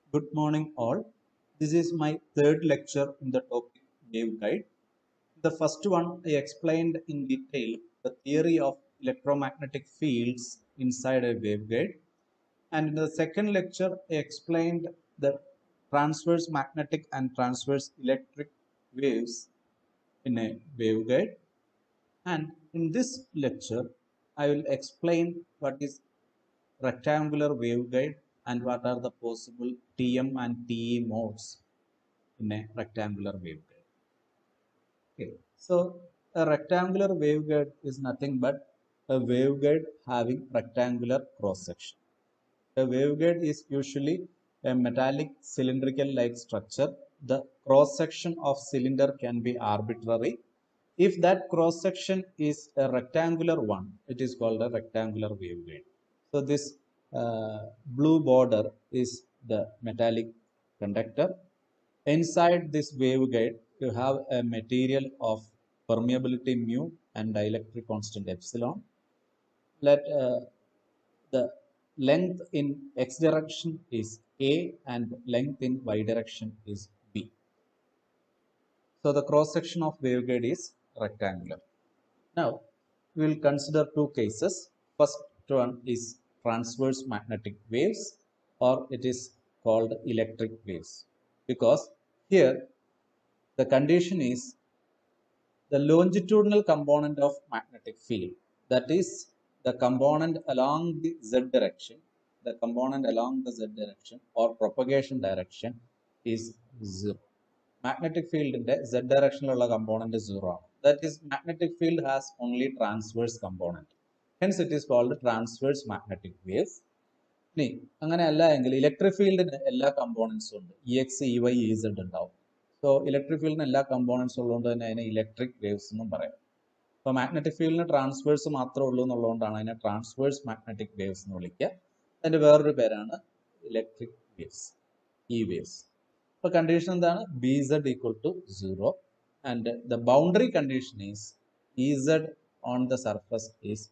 Good morning, all. This is my third lecture in the topic waveguide. The first one I explained in detail the theory of electromagnetic fields inside a waveguide, and in the second lecture I explained the transverse magnetic and transverse electric waves in a waveguide. And in this lecture, I will explain what is rectangular waveguide and what are the possible TM and TE modes in a rectangular waveguide. Okay, so a rectangular waveguide is nothing but a waveguide having rectangular cross section. A waveguide is usually a metallic cylindrical like structure. The cross section of cylinder can be arbitrary. If that cross section is a rectangular one, it is called a rectangular waveguide. So this blue border is the metallic conductor. Inside this waveguide, you have a material of permeability mu and dielectric constant epsilon. Let the length in x direction is A and length in y direction is B. So the cross section of waveguide is rectangular. Now we will consider two cases. First one is transverse magnetic waves, or it is called electric waves, because here the condition is the longitudinal component of magnetic field, that is the component along the z direction, or propagation direction is 0. Magnetic field in the z direction component is 0. That is, magnetic field has only transverse component. Hence it is called transverse magnetic waves. ഇനി അങ്ങനെയല്ല എങ്കിൽ electric ഫീൽഡിന് എല്ലാ കമ്പോണൻസും ഉണ്ട്. X E Y E Z ഉണ്ടാവും. So electric ഫീൽഡിന് എല്ലാ കമ്പോണൻസ് ഉള്ളതുകൊണ്ട് തന്നെ അതിനെ ഇലക്ട്രിക് വേവ്സ് എന്നും പറയാം. അപ്പോൾ മാഗ്നറ്റിക് ഫീൽഡിന് ട്രാൻസ്വേഴ്സ് മാത്രമേ ഉള്ളൂ എന്നുള്ളതുകൊണ്ടാണ് അതിനെ ട്രാൻസ്വേഴ്സ് മാഗ്നറ്റിക് വേവ്സ് എന്ന് വിളിക്കുക. അതിൻ്റെ വേറൊരു പേരാണ് ഇലക്ട്രിക് വേവ്സ്, ഇ വേവ്സ്. അപ്പോൾ കണ്ടീഷൻ എന്താണ്? B Z equal to 0 and the boundary condition is E Z on the surface is.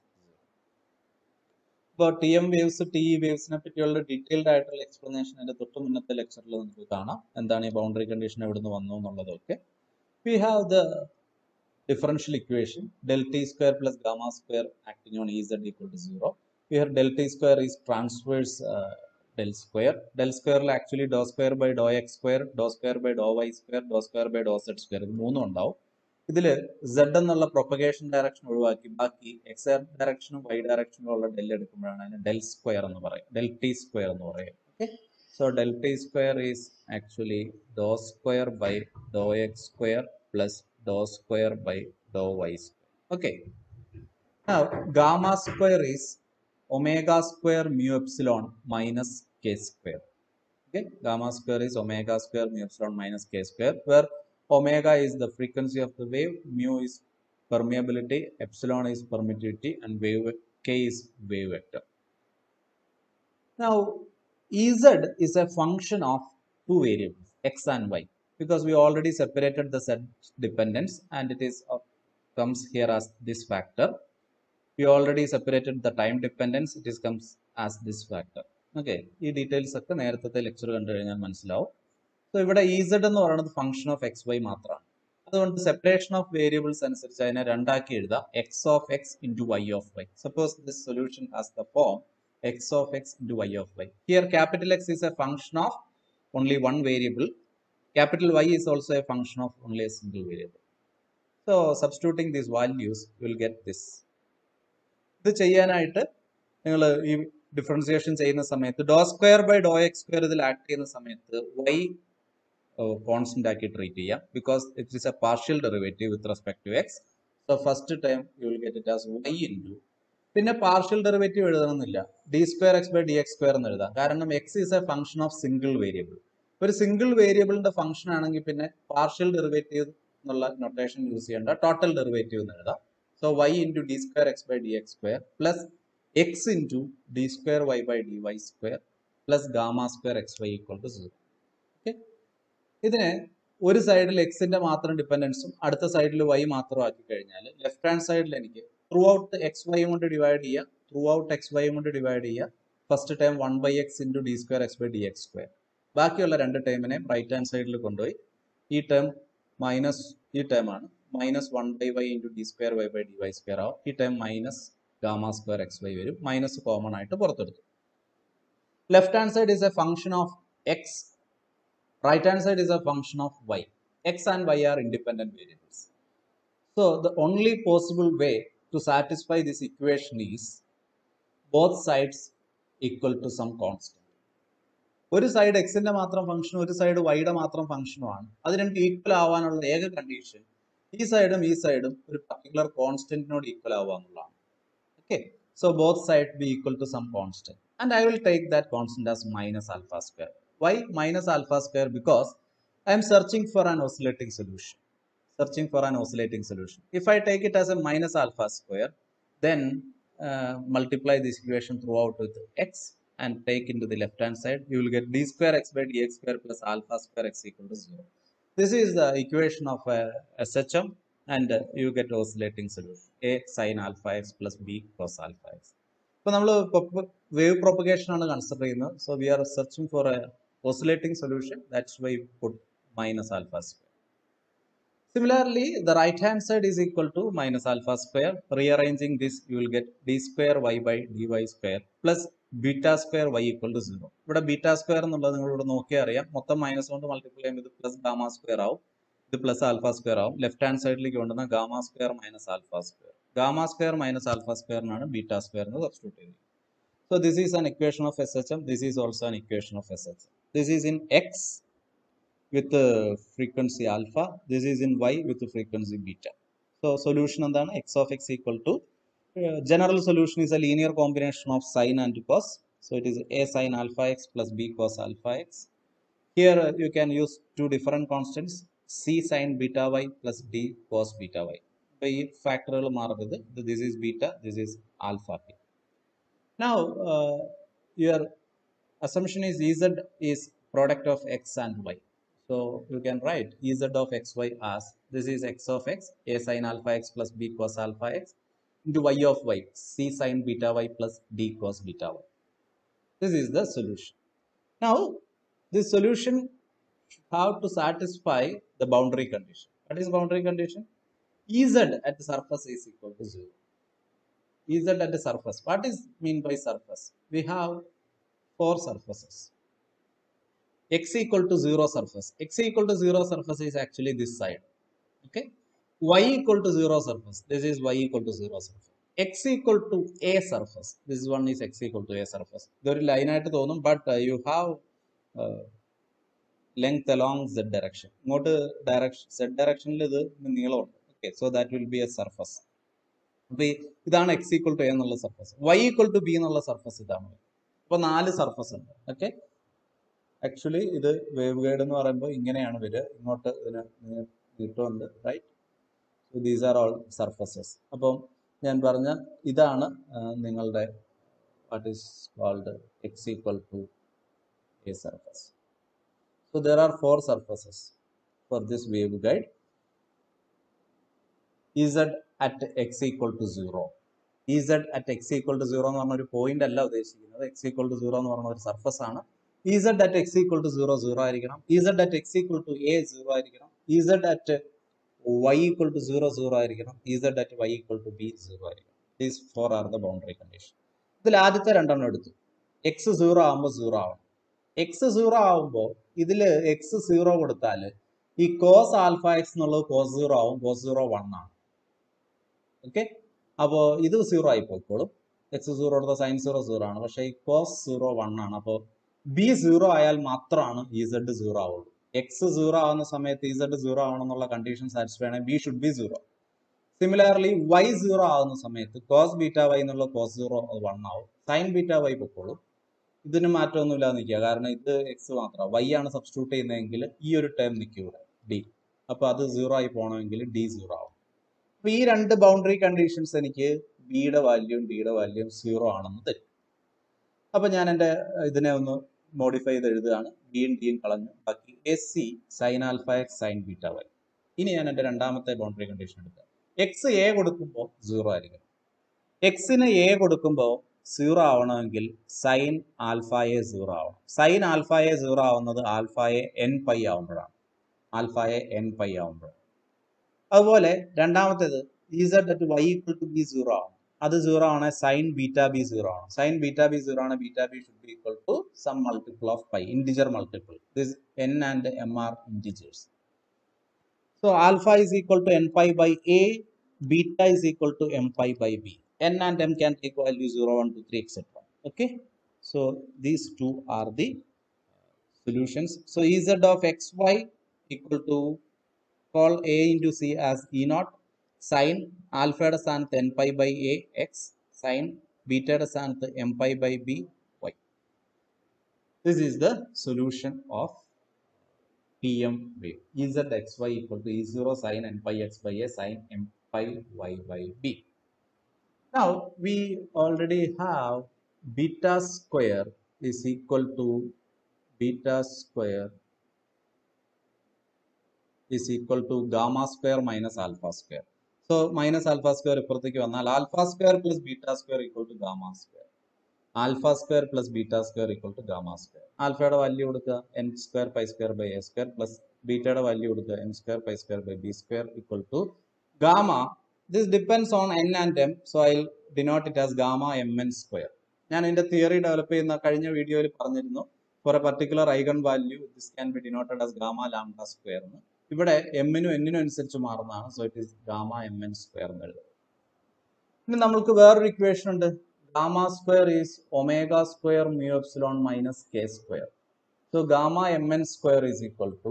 ഇപ്പോൾ T M waves T E വേവ്സിനെ പറ്റിയുള്ള ഡീറ്റെയിൽഡ് ആയിട്ടുള്ള എക്സ്പ്ലനേഷൻ എൻ്റെ തൊട്ട് മുന്നത്തെ ലെക്ചറിൽ നമുക്ക് കാണാം. എന്താണ് ഈ ബൗണ്ടറി കണ്ടീഷൻ, എവിടെ നിന്ന് വന്നു എന്നുള്ളതൊക്കെ. We have the differential equation del t square plus gamma square acting on Ez equal to 0. Here del t square is transverse del square. Del square will actually dou square by dou x square, dou square by dou y square, dou square by dou z square. ഇത് മൂന്നും ഉണ്ടാവും. ഇതിൽ z എന്നുള്ള propagation direction ഒഴിവാക്കി ബാക്കി X ഡയറക്ഷനും Y ഡയറക്ഷനും ഉള്ള del എടുക്കുമ്പോഴാണ് അതിന് del square എന്ന് പറയും, ഡെൽ ടി സ്ക്വയർ എന്ന് പറയും. Okay, so del T square is actually dou square by dou x square plus dou square by dou y square. Okay, now gamma square is omega square mu epsilon minus k square. Okay, gamma square is omega square mu epsilon minus k square, where omega is the frequency of the wave, mu is permeability, epsilon is permittivity, and wave k is wave vector. Now Ez is a function of two variables, x and y, because we already separated the z dependence and it is comes here as this factor. We already separated the time dependence, it is comes as this factor. Okay, ഈ details ഒക്കെ നേരത്തെ lecture കണ്ടു കഴിഞ്ഞാൽ മനസ്സിലാവും. So ഇവിടെ Ez എന്ന് പറയുന്നത് function of X Y മാത്രമാണ്. അതുകൊണ്ട് സെപ്പറേഷൻ ഓഫ് വേരിയബിൾസ് അനുസരിച്ച് അതിനെ രണ്ടാക്കി എഴുതാം, X of X into Y of Y. Suppose this solution has the form x of x into y of y. Here capital X is a function of only one variable. Capital Y is also a function of only a single variable. So substituting these values, you will get this. ഇത് ചെയ്യാനായിട്ട് നിങ്ങൾ ഈ differentiation ചെയ്യുന്ന സമയത്ത് do square by Dr X square ഇതിൽ act ചെയ്യുന്ന സമയത്ത് y constant ആക്കി ട്രീറ്റ് ചെയ്യാം, because it is a partial derivative with respect to X. So first time you will get it as y into, പിന്നെ partial derivative എഴുതണമെന്നില്ല, D square X by D X square എന്ന് എഴുതാം. കാരണം X is a function of single variable. ഒരു single വേരിയബിളിന്റെ function ആണെങ്കിൽ പിന്നെ partial derivative എന്നുള്ള നൊട്ടേഷൻ യൂസ് ചെയ്യേണ്ട, ടോട്ടൽ ഡെറിവേറ്റീവ് എന്ന് എഴുതാം. So Y into D square X by D X square plus X into D square Y by D Y square plus gamma square X Y equal to 0. Okay, ഇതിനെ ഒരു സൈഡിൽ എക്സിന്റെ മാത്രം ഡിപ്പെൻഡൻസും അടുത്ത സൈഡിൽ വൈ മാത്രം ആക്കി കഴിഞ്ഞാൽ ലെഫ്റ്റ് ഹാൻഡ് സൈഡിൽ എനിക്ക് ത്രൂ ഔട്ട് എക്സ് വൈ കൊണ്ട് ഡിവൈഡ് ചെയ്യുക, ത്രൂ ഔട്ട് എക്സ് വൈ കൊണ്ട് ഡിവൈഡ് ചെയ്യുക. First term 1 by x into D square X by D X square ബാക്കിയുള്ള രണ്ട് ടേമിനെ റൈറ്റ് ഹാൻഡ് സൈഡിൽ കൊണ്ടുപോയി ഈ ടേം മൈനസ് ഈ ടേം ആണ് minus 1/y into D square Y by D Y square ആവും. ഈ term minus gamma square X y വരും. മൈനസ് കോമൺ ആയിട്ട് പുറത്തെടുത്തു. Left hand side is a function of x, right hand side is a function of y. X and y are independent variables. So the only possible way to satisfy this equation is both sides equal to some constant. ഒരു side എക്സിന്റെ മാത്രം ഫംഗ്ഷനും ഒരു side വൈയുടെ മാത്രം ഫംഗ്ഷനുമാണ്. അത് രണ്ടും equal ആവാനുള്ള ഏക കണ്ടീഷൻ ഈ സൈഡും ഒരു പർട്ടിക്കുലർ കോൺസ്റ്റന്റിനോട് ഈക്വൽ ആവുക എന്നുള്ളതാണ്. Okay, so both side be equal to some constant and I will take that constant as minus alpha square. Why minus alpha square? Because I am searching for an oscillating solution. If I take it as a minus alpha square, then multiply this equation throughout with x and take into the left hand side, you will get d square x by dx square plus alpha square x equal to 0. This is the equation of SHM, and you get oscillating solution a sin alpha x plus b cos alpha x. ഇപ്പോൾ നമ്മൾ wave propagation ആണ് consider ചെയ്യുന്നത്. So we are searching for a oscillating solution. That's why put minus alpha square. Similarly, the right hand side is equal to minus alpha square. Rearranging this, you will get d square y by dy square plus beta square y equal to 0. ഇവിടെ beta square എന്നുള്ളത് നിങ്ങൾ ഇവിടെ നോക്കിയാൽ അറിയാം. മൊത്തം minus കൊണ്ട് multiply ചെയ്യുമ്പോൾ ഇത് പ്ലസ് ഗാമ സ്ക്വയർ ആവും, ഇത് പ്ലസ് ആൽഫ സ്ക്വയർ ആവും. ലെഫ്റ്റ് ഹാൻഡ് സൈഡിലേക്ക് കൊണ്ടുവന്ന gamma square minus alpha square. Gamma square minus alpha സ്ക്വയറിനാണ് ബീറ്റ സ്ക്വയർ എന്ന് സബ്സ്റ്റിറ്റ്യൂട്ട് ചെയ്യുന്നത്. So this is an equation of SHM. This is also an equation of SHM. This is in x with frequency alpha. This is in y with frequency beta. So solution endana x of x equal to general solution is a linear combination of sine and cos. So it is a sin alpha x plus b cos alpha x. Here you can use two different constants, c sin beta y plus d cos beta y. By factorial മാറുന്നത് this is beta, this is alpha. Now your assumption is Ez is product of x and y. So you can write Ez of xy as this is x of x, a sin alpha x plus b cos alpha x into y of y, c sin beta y plus d cos beta y. This is the solution. Now this solution have to satisfy the boundary condition. What is boundary condition? Ez at the surface is equal to 0. Ez at the surface. What is mean by surface? We have four surfaces. X equal to 0 surface. X equal to 0 surface is actually this side. Okay. Y equal to 0 surface. This is y equal to 0 surface. X equal to a surface. This one is x equal to a surface. There is line ആയിട്ട് തോന്നും, but you have length along z direction. ഇങ്ങോട്ട് direction z directionൽ ഇത് നീളമുണ്ട്. Okay, so that will be a surface. അപ്പോൾ ഇതാണ് x equal to a എന്നുള്ള surface. y equal to b എന്നുള്ള surface ഇതാണ്. അപ്പോൾ 4 സർഫസ് ഉണ്ട്. ഓക്കെ, ആക്ച്വലി ഇത് വേവ് ഗൈഡ് എന്ന് പറയുമ്പോൾ ഇങ്ങനെയാണ് വരിക. ഇങ്ങോട്ട് ഇതിന് നീട്ടമുണ്ട്, right? So these are all surfaces. അപ്പം ഞാൻ പറഞ്ഞ ഇതാണ് നിങ്ങളുടെ what is called x equal to a surface. So there are 4 surfaces for this waveguide. Ez at x equal to 0. Ez at x equal to 0 എന്ന് പറഞ്ഞ ഒരു point അല്ല ഉദ്ദേശിക്കുന്നത്. x equal to 0 എന്ന് പറഞ്ഞ ഒരു സർഫസ് ആണ്. Ez at x equal to 0 0 ആയിരിക്കണം. Ez at x equal to a 0 ആയിരിക്കണം. Ez at y equal to 0 0 ആയിരിക്കണം. Ez at y equal to b 0 ആയിരിക്കണം. These 4 are the boundary condition. ഇതിൽ ആദ്യത്തെ രണ്ടെണ്ണം എടുത്തു. x 0 ആകുമ്പോൾ 0 ആവണം. x 0 ആകുമ്പോൾ ഇതിൽ x 0 കൊടുത്താൽ ഈ cos alpha x എന്നുള്ളത് cos 0 ആവും. cos 0 1 ആണ്. ഓക്കെ, അപ്പോൾ ഇത് 0 ആയി പോയിക്കോളും. x 0 കൊടുത്ത sin 0 0 ആണ്. പക്ഷേ ഈ cos 0 1 ആണ്. അപ്പോൾ b 0 ആയാൽ മാത്രമാണ് Ez 0 ആവുള്ളൂ. x 0 ആവുന്ന സമയത്ത് Ez 0 ആവണം എന്നുള്ള കണ്ടീഷൻ സാറ്റിസ്ഫൈ ആണ്. b should be 0. Similarly y 0 ആവുന്ന സമയത്ത് cos ബീറ്റ y എന്നുള്ള cos 0 1 ആവും. sin ബീറ്റ y പൊക്കോളും. ഇതിന് മാറ്റമൊന്നുമില്ലാതെ നിൽക്കുക, കാരണം ഇത് എക്സ് മാത്രമാണ്. y ആണ് സബ്സ്റ്റിറ്റ്യൂട്ട് ചെയ്യുന്നതെങ്കിൽ ഈ ഒരു ടേം നിൽക്കും ഇവിടെ d. അപ്പോൾ അത് 0 ആയി പോകണമെങ്കിൽ d 0 ആവും. അപ്പോൾ ഈ രണ്ട് ബൗണ്ടറി കണ്ടീഷൻസ് എനിക്ക് ബിയുടെ വാല്യൂവും ഡിയുടെ വാല്യൂവും 0 ആണെന്ന് തരും. അപ്പോൾ ഞാൻ എൻ്റെ ഇതിനെ ഒന്ന് മോഡിഫൈ ചെയ്ത് എഴുതുകയാണ്. ബിയും ഡിയും കളഞ്ഞു, ബാക്കി a c sine alpha x sine beta y. ഇനി ഞാൻ എൻ്റെ രണ്ടാമത്തെ ബൗണ്ടറി കണ്ടീഷൻ എടുക്കുക. എക്സ് എ കൊടുക്കുമ്പോൾ 0 ആയിരിക്കണം. എക്സിന് എ കൊടുക്കുമ്പോൾ സീറോ ആവണമെങ്കിൽ സൈൻ ആൽഫ എ സീറോ ആവണം. സൈൻ ആൽഫ എ സീറോ ആവുന്നത് ആൽഫ എ എൻ പൈ ആവുമ്പോഴാണ്. ആൽഫ എ എൻ പൈ ആവുമ്പോൾ. അതുപോലെ രണ്ടാമത്തേത് z at y equal to b zero ആവും. അത് സീറോ ആണ് സൈൻ ബീറ്റ ബി സീറോ ആണ്. സൈൻ ബീറ്റ ബി സീറോ ആണ്. Beta b should be equal to some multiple of pi, integer multiple. This n and m are integers. So alpha is equal to n pi by a, beta is equal to m pi by b. N and m can take value 0, 1, 2, 3, etc. Okay. So these two are the solutions. So z of xy equal to, call a into c as e naught, sin alpha സ്ഥാനത്ത് n pi by a x, sin beta സ്ഥാനത്ത് m pi by b y. This is the solution of TM wave. Ezxy equal to E0 sin n pi x by a sin m pi y by b. Now we already have beta square is equal to gamma square minus alpha square. So minus alpha square ഇപ്പുറത്തേക്ക് വന്നാൽ alpha square plus beta square equal to gamma square. Alpha square plus beta square equal to gamma square. Alpha value കൊടുക്കുക n square pi square by a square plus beta value കൊടുക്കുക n square pi square by b square equal to gamma. This depends on n and m, so I'll denote it as gamma mn square. ഞാൻ ഇതിന്റെ theory develop ചെയ്യുന്ന കഴിഞ്ഞ വീഡിയോയിൽ പറഞ്ഞിരുന്നു, for a particular eigen value this can be denoted as gamma lambda square എന്ന്. ഇവിടെ m നും n നും അനുസരിച്ച് മാറുന്നതാണ്, so it is gamma mn square എന്ന് എഴുതും. ഇനി നമ്മൾക്ക് വേറൊരു ഇക്വേഷൻ ഉണ്ട്. Gamma square is omega square mu epsilon minus k square. So gamma mn square is equal to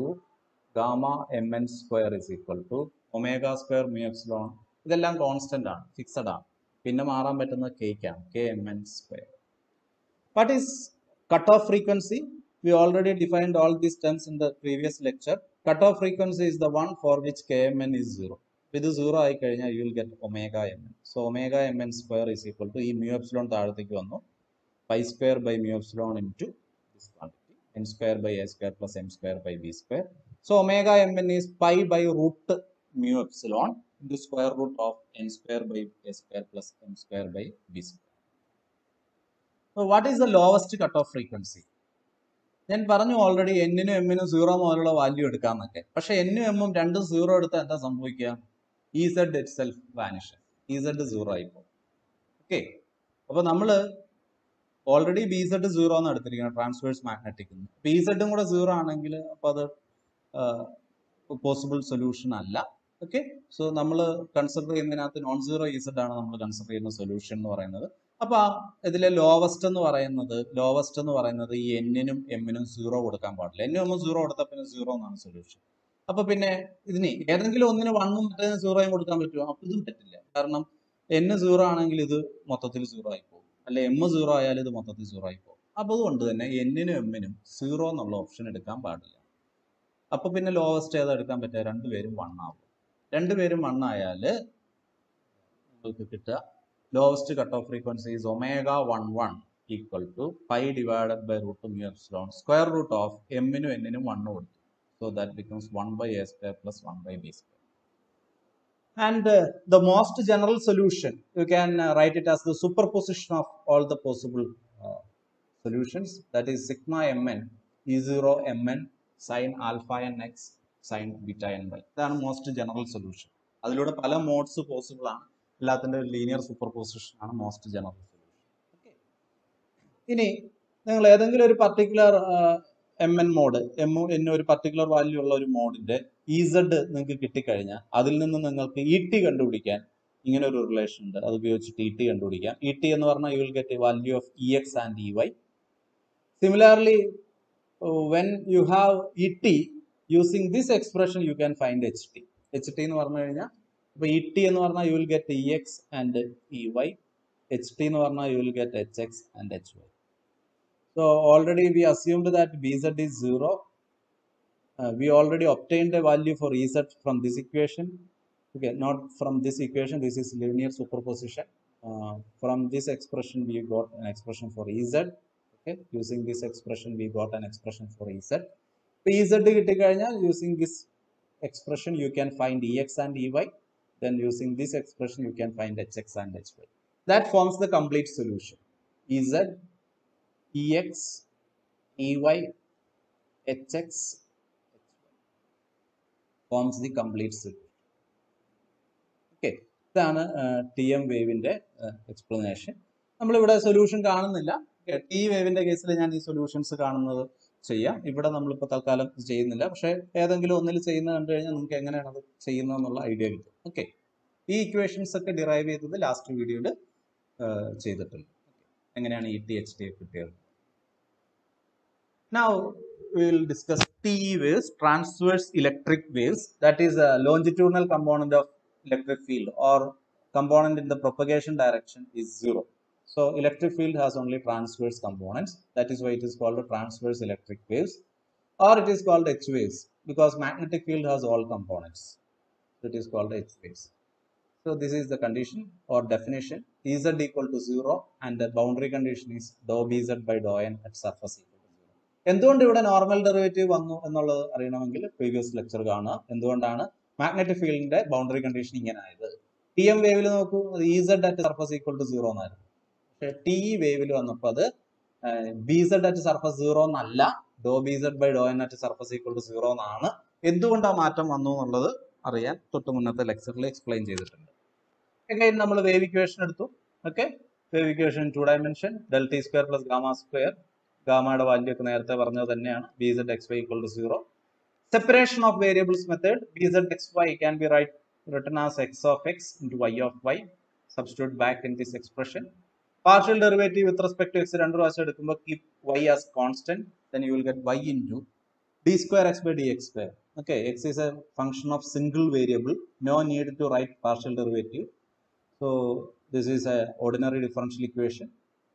omega square mu epsilon. ഇതെല്ലാം കോൺസ്റ്റന്റ് ആണ്, ഫിക്സഡ് ആണ്. പിന്നെ മാറാൻ പറ്റുന്ന കേക്കാണ്, k mn square. What is cutoff frequency? We already defined all these terms in the previous lecture. Cutoff frequency is the one for which kmn is 0. ഇത് 0 ആയി കഴിഞ്ഞാൽ you will get omega mn. So omega mn square is equal to, ഈ mu epsilon താഴത്തേക്ക് വന്നു, pi square by mu epsilon into this quantity, n square by a square plus m square by b square. So omega mn is pi by root mu epsilon into square root of n square by a square plus m square by b square. So what is the lowest cutoff frequency? ഞാൻ പറഞ്ഞു already എന്നിനും എമ്മിനും 0 മുതലുള്ള value എടുക്കാമെന്നൊക്കെ. പക്ഷെ എന്നും എമ്മും രണ്ടും 0 എടുത്താൽ എന്താ സംഭവിക്കുക? Z itself vanish, z 0 ആയിപ്പോ. ഓക്കെ, അപ്പൊ നമ്മള് ഓൾറെഡി ബി സെഡ് 0 എന്ന് എടുത്തിരിക്കണം ട്രാൻസ്വേഴ്സ് മാഗ്നറ്റിക്. ബി സെഡും കൂടെ 0 ആണെങ്കിൽ അപ്പൊ അത് പോസിബിൾ സൊല്യൂഷൻ അല്ല. ഓക്കെ, സോ നമ്മൾ കൺസിഡർ ചെയ്യുന്നതിനകത്ത് നോൺ സീറോ ഇസഡ് ആണ് നമ്മൾ കൺസിഡർ ചെയ്യുന്ന സൊല്യൂഷൻ എന്ന് പറയുന്നത്. അപ്പൊ ഇതിലെ ലോവസ്റ്റ് എന്ന് പറയുന്നത് ഈ എന്നിനും എമ്മിനും 0 കൊടുക്കാൻ പാടില്ല. എന്നും എമ്മും 0 കൊടുത്താൽ പിന്നെ 0 എന്നാണ് സൊല്യൂഷൻ. അപ്പൊ പിന്നെ ഇതിന് ഏതെങ്കിലും ഒന്നിന് 1ഉം മറ്റേതിന് 0യും കൊടുക്കാൻ പറ്റുമോ? അപ്പൊ ഇതും പറ്റില്ല. കാരണം n 0 ആണെങ്കിൽ ഇത് മൊത്തത്തിൽ 0 ആയി പോകും, അല്ലെ m 0 ആയാലും ഇത് മൊത്തത്തിൽ 0 ആയി പോകും. അപ്പൊ അതുകൊണ്ട് തന്നെ എന്നിനും എമ്മിനും 0 എന്നുള്ള ഓപ്ഷൻ എടുക്കാൻ പാടില്ല. അപ്പൊ പിന്നെ ലോവസ്റ്റ് ഏതാ എടുക്കാൻ പറ്റുക? രണ്ടുപേരും 1 ആവും. രണ്ടുപേരും 1 ആയാല് നിങ്ങൾക്ക് കിട്ടുക lowest cutoff frequency is omega 11 equal to pi divided by root mu epsilon square root of m നും n നും 1 കൊടുത്തു. So that becomes 1 by a square plus 1 by b square. And the most general solution, you can write it as the superposition of all the possible solutions. That is sigma mn E0 mn sin alpha nx sin beta ny. ഇതാണ് most general solution. അതിലൂടെ പല modes possible ആണ്. എല്ലാത്തിൻ്റെ linear superposition ആണ് most general solution. Okay, ഇനി നിങ്ങൾ ഏതെങ്കിലും ഒരു particular m n mode, m n ഒരു പർട്ടിക്കുലർ വാല്യൂ ഉള്ള ഒരു മോഡിന്റെ ഇസഡ് നിങ്ങൾക്ക് കിട്ടിക്കഴിഞ്ഞാൽ അതിൽ നിന്ന് നിങ്ങൾക്ക് ഇ ടി കണ്ടുപിടിക്കാൻ ഇങ്ങനെ ഒരു റിലേഷൻ ഉണ്ട്. അത് ഉപയോഗിച്ചിട്ട് ഇ ടി കണ്ടുപിടിക്കാം. ഇ ടി എന്ന് പറഞ്ഞാൽ you will get a value of e x and e y. Similarly when you have e t using this expression you can find h t. H t എന്ന് പറഞ്ഞു കഴിഞ്ഞാൽ ഇപ്പൊ e t എന്ന് പറഞ്ഞാൽ you will get e x and e y. H t എന്ന് പറഞ്ഞാൽ you will get h X and H y. So already we assumed that Bz is 0. We already obtained a value for Ez from this equation. Okay, not from this equation. This is linear superposition. From this expression we got an expression for Ez. Okay, using this expression we got an expression for Ez. So Ez using this expression you can find Ex and Ey. Then using this expression you can find Hx and Hy. That forms the complete solution. Ez, Ex, Ey, Hx forms the complete solution. Okay, ഇതാണ് TM വേവിന്റെ explanation. നമ്മളിവിടെ solution കാണുന്നില്ല. T വേവിന്റെ കേസിൽ ഞാൻ ഈ solutions കാണുന്നത് ചെയ്യാം. ഇവിടെ നമ്മളിപ്പോൾ തൽക്കാലം ചെയ്യുന്നില്ല. പക്ഷേ ഏതെങ്കിലും ഒന്നിൽ ചെയ്യുന്നത് കണ്ടു കഴിഞ്ഞാൽ നമുക്ക് എങ്ങനെയാണ് അത് ചെയ്യുന്നതെന്നുള്ള ഐഡിയ കിട്ടും. ഓക്കെ, ഈ ഇക്വേഷൻസ് ഒക്കെ ഡിറൈവ് ചെയ്തത് ലാസ്റ്റ് വീഡിയോയിൽ ചെയ്തിട്ടുണ്ട്. എങ്ങനെയാണ് ET/HT കിട്ടിയത്. Now we will discuss TE waves, transverse electric waves, that is a longitudinal component of electric field or component in the propagation direction is 0. So electric field has only transverse components, that is why it is called transverse electric waves, or it is called H waves because magnetic field has all components. So it is called H waves. So this is the condition or definition. Ez equal to 0 and the boundary condition is dou Bz by dou n at surface equal. എന്തുകൊണ്ട് ഇവിടെ normal derivative വന്നു എന്നുള്ളത് അറിയണമെങ്കിൽ previous lecture കാണുക. എന്തുകൊണ്ടാണ് magnetic ഫീൽഡിന്റെ boundary condition ഇങ്ങനെ ആയത്. TM വേവിൽ നോക്കൂ, Ez at surface equal to 0 എന്നായിരുന്നു. പക്ഷേ TE വേവിൽ വന്നപ്പോൾ അത് Bz at സർഫസ് 0 എന്നല്ല, dou Bz by dou n at surface equal to 0 എന്നാണ്. എന്തുകൊണ്ട് ആ മാറ്റം വന്നു എന്നുള്ളത് അറിയാൻ തൊട്ട് മുന്നത്തെ ലെക്ചറിൽ എക്സ്പ്ലെയിൻ ചെയ്തിട്ടുണ്ട്. എങ്ങനെ നമ്മൾ വേവ് ഇക്വേഷൻ എടുത്തു. ഓക്കെ, wave equation 2 dimension del T square plus gamma square. ഗാമയുടെ വാല്യൂ ഒക്കെ നേരത്തെ പറഞ്ഞത് തന്നെയാണ്. Bz xy equal to 0. Separation of variables method. Bz xy can be written as x of x into y of y. Substitute back in this expression. Partial derivative with respect to x രണ്ട് പ്രാവശ്യം എടുക്കുമ്പോൾ keep y as constant. Then you will get y into d square x by dx square. Okay, x is a function of single variable. No need to write partial derivative. So this is a ordinary differential equation.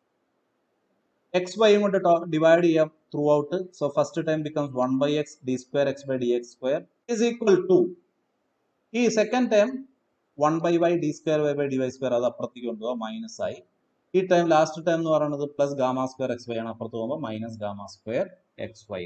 xy കൊണ്ട് divide ചെയ്യാം through out. So first term becomes 1 by x d square x by dx square is equal to ഈ second term 1 by y d square y by dy square അത് അപ്പുറത്തേക്ക് കൊണ്ടുപോകാം, minus ആയി. ഈ time last term എന്ന് പറയുന്നത് plus gamma square X Y ആണ്, അപ്പുറത്ത് പോകുമ്പോൾ minus gamma square X y.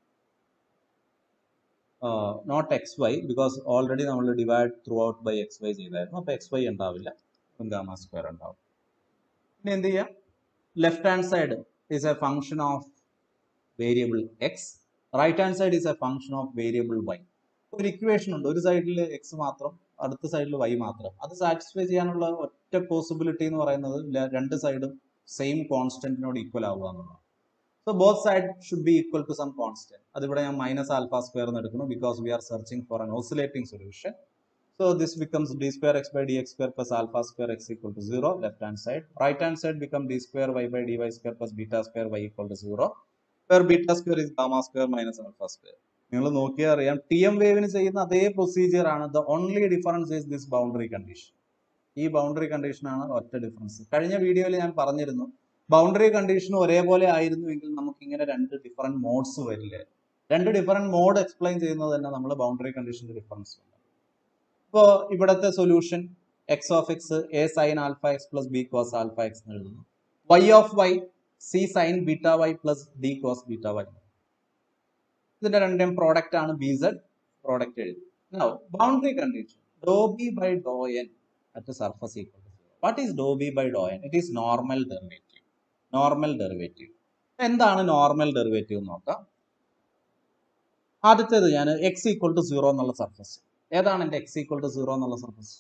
Not x y because already നമ്മൾ divide through out by x y ചെയ്തായിരുന്നു. അപ്പോൾ എക്സ് വൈ ഉണ്ടാവില്ല, ഗാമ സ്ക്വയർ ഉണ്ടാവും. ഇനി എന്ത് ചെയ്യാം, left hand side is a function of variable x, right hand side is a function of variable y. ഒരു equation ഉണ്ട്, ഒരു സൈഡിൽ എക്സ് മാത്രം അടുത്ത സൈഡിൽ y മാത്രം. അത് സാറ്റിസ്ഫൈ ചെയ്യാനുള്ള ഒറ്റ പോസിബിലിറ്റി എന്ന് പറയുന്നത് രണ്ട് സൈഡും സെയിം കോൺസ്റ്റന്റിനോട് ഈക്വൽ ആവുക എന്നുള്ളതാണ്. So both side should be equal to some constant. അതിവിടെ ഞാൻ മൈനസ് ആൽഫ സ്ക്വയർ എന്ന് എടുക്കുന്നു because we are searching for an oscillating solution. So this becomes d square x by dx square plus alpha square x equal to 0 left hand side. Right hand side become d square y by dy square plus beta square y equal to 0, where beta square is gamma square minus alpha square. നിങ്ങൾ നോക്കിയാൽ അറിയാം TM വേവിന് ചെയ്യുന്ന അതേ procedure ആണ്. The only difference is this boundary condition. ഈ boundary condition ആണ് ഒറ്റ difference. കഴിഞ്ഞ വീഡിയോയിൽ ഞാൻ പറഞ്ഞിരുന്നു, ബൗണ്ടറി കണ്ടീഷൻ ഒരേപോലെ ആയിരുന്നുവെങ്കിൽ നമുക്ക് ഇങ്ങനെ രണ്ട് ഡിഫറൻറ്റ് മോഡ്സ് വരില്ല. രണ്ട് ഡിഫറൻറ്റ് മോഡ് എക്സ്പ്ലെയിൻ ചെയ്യുന്നത് തന്നെ നമ്മൾ ബൗണ്ടറി കണ്ടീഷന്റെ ഡിഫറൻസ്. ഇപ്പോൾ ഇവിടുത്തെ solution x of x a sine alpha x plus b cos alpha x എന്ന് എഴുതുന്നു. Y of y c sine beta y plus d cos beta y. ഇതിന്റെ രണ്ടും പ്രോഡക്റ്റ് ആണ് BZ. പ്രോഡക്റ്റ് എഴുതി. Now boundary condition dou B by dou n at the surface equal to 0. What is dou B by dou n? It is normal derivative. Normal derivative. എന്താണ് normal derivative എന്ന് നോക്കാം. ആദ്യത്തേത് ഞാൻ X equal to 0 എന്നുള്ള surface. ഏതാണ് എൻ്റെ X equal to 0 എന്നുള്ള surface?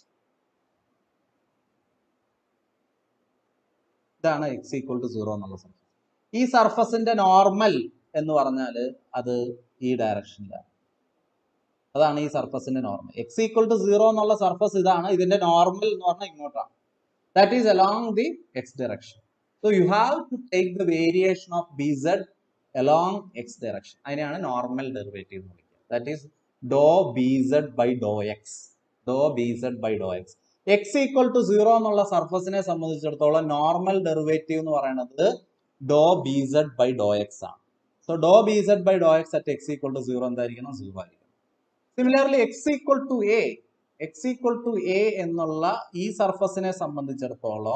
ഇതാണ് എക്സ് ഈക്വൽ ടു 0 എന്നുള്ള സർഫസ്. ഈ സർഫസിന്റെ നോർമൽ എന്ന് പറഞ്ഞാൽ അത് ഈ ഡയറക്ഷനിലാണ്. അതാണ് ഈ സർഫസിന്റെ നോർമൽ. എക്സ് ഈക്വൽ ടു 0 എന്നുള്ള സർഫസ് ഇതാണ്. ഇതിന്റെ നോർമൽ എന്ന് പറഞ്ഞാൽ ഇങ്ങോട്ടാണ്. That is along the x direction. So you have to take the variation of BZ along x direction. അതിനെയാണ് നോർമൽ ഡെറിവേറ്റീവ് എന്ന് വിളിക്കുക. That is dou BZ by dou x. Dou BZ by dou x. X equal to 0 എന്നുള്ള സർഫസിനെ സംബന്ധിച്ചിടത്തോളം normal derivative എന്ന് പറയുന്നത് dou BZ by dou x ആണ്. So dou BZ by dou x at x equal to 0 എന്തായിരിക്കണം? 0 ആയിരിക്കണം. Similarly x equal to a എന്നുള്ള ഈ സർഫസിനെ സംബന്ധിച്ചിടത്തോളം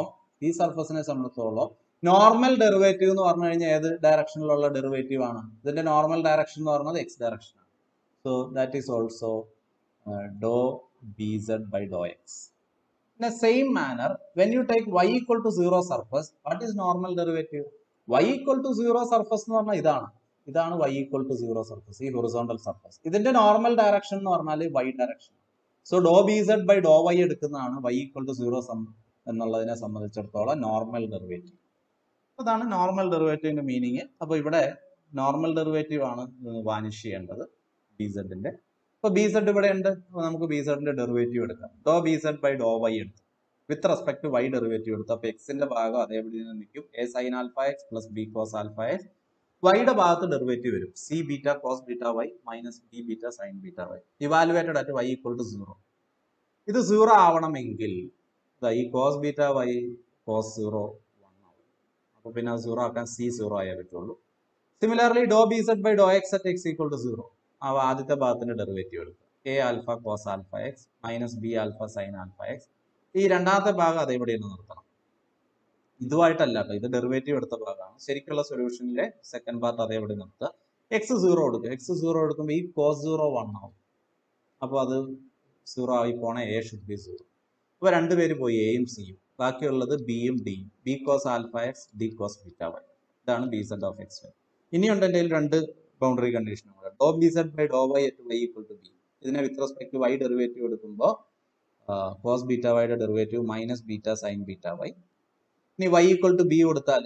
നോർമൽ ഡെറിവേറ്റീവ് എന്ന് പറഞ്ഞു കഴിഞ്ഞാൽ ഏത് ഡയറക്ഷനിലുള്ള ഡെറിവേറ്റീവ് ആണ്? ഇതിന്റെ നോർമൽ ഡയറക്ഷൻ എന്ന് പറയുന്നത് എക്സ് ഡയറക്ഷൻ ആണ്. So that is also dou BZ by dou x. In the same manner, when you take y equal to 0 surface, what is normal derivative? Y equal to 0 surface എന്ന് പറഞ്ഞാൽ ഇതാണ് y equal to 0 surface, ഈ horizontal surface. ഇതിന്റെ normal direction എന്ന് പറഞ്ഞാൽ y direction. So dou bz by dou y എടുക്കുന്നതാണ് y equal to 0 എന്നുള്ളതിനെ സംബന്ധിച്ചിടത്തോളം നോർമൽ ഡെറിവേറ്റീവ്. അതാണ് നോർമൽ ഡെറിവേറ്റീവിന്റെ മീനിങ്. അപ്പൊ ഇവിടെ നോർമൽ ഡെറിവേറ്റീവ് ആണ് വാനിഷ് ചെയ്യേണ്ടത് bzന്റെ. അപ്പൊ bz ഇവിടെ ഉണ്ട്, നമുക്ക് bzന്റെ ഡെറിവേറ്റീവ് എടുക്കാം. Dou bz by dou y എടുത്തു, with respect to y derivative എടുത്തു. അപ്പൊ എക്സിന്റെ ഭാഗം അതേപടി നിൽക്കും, a sin alpha x plus b cos alpha x. വൈയുടെ ഭാഗത്ത് ഡെറിവേറ്റീവ് വരും, c beta cos beta y minus d beta sin beta y. Evaluated at y equal to 0. ഇത് 0 ആവണമെങ്കിൽ ഈ cos ബീറ്റ y cos 0 1 ആവും. അപ്പൊ പിന്നെ 0 ആക്കാൻ c 0 ആയേ പറ്റുള്ളൂ. Similarly dou bz by dou x at x equal to 0. അവ ആദ്യത്തെ ഭാഗത്തിന്റെ ഡെറിവേറ്റീവ് എടുക്കുക, a alpha cos alpha x minus b alpha sine alpha x. ഈ രണ്ടാമത്തെ ഭാഗം അതേപടി തന്നെ നിർത്തണം, ഇതുമായിട്ടല്ല കേട്ടോ, ഇത് ഡെറിവേറ്റീവ് എടുത്ത ഭാഗമാണ്. ശരിക്കുള്ള സൊല്യൂഷനിലെ സെക്കൻഡ് പാർട്ട് അതേപടി നിർത്തുക. എക്സ് 0 എടുക്കുക, എക്സ് 0 എടുക്കുമ്പോൾ ഈ കോസ് 0 1 ആവും. അപ്പോൾ അത് 0 ആയി പോണ എ ഷുഡ് ബി 0. അപ്പോൾ രണ്ടുപേര് പോയി, എയും സിയും, ബാക്കിയുള്ളത് ബിയും ഡിയും, b cos alpha x d cos beta y. ഇതാണ് b z of X y. ഇനിയുണ്ട് എൻ്റെ കയ്യിൽ രണ്ട് ബൗണ്ടറി കണ്ടീഷനും കൂടെ. Dou b z by dou y at y equal to b. ഇതിനെ വിത്ത് റെസ്പെക്ട് വൈ ഡെറിവേറ്റീവ് എടുക്കുമ്പോൾ കോസ് ബീറ്റ വൈയുടെ derivative minus beta sine beta y. ഇനി വൈ ഈക്വൽ ടു ബി കൊടുത്താൽ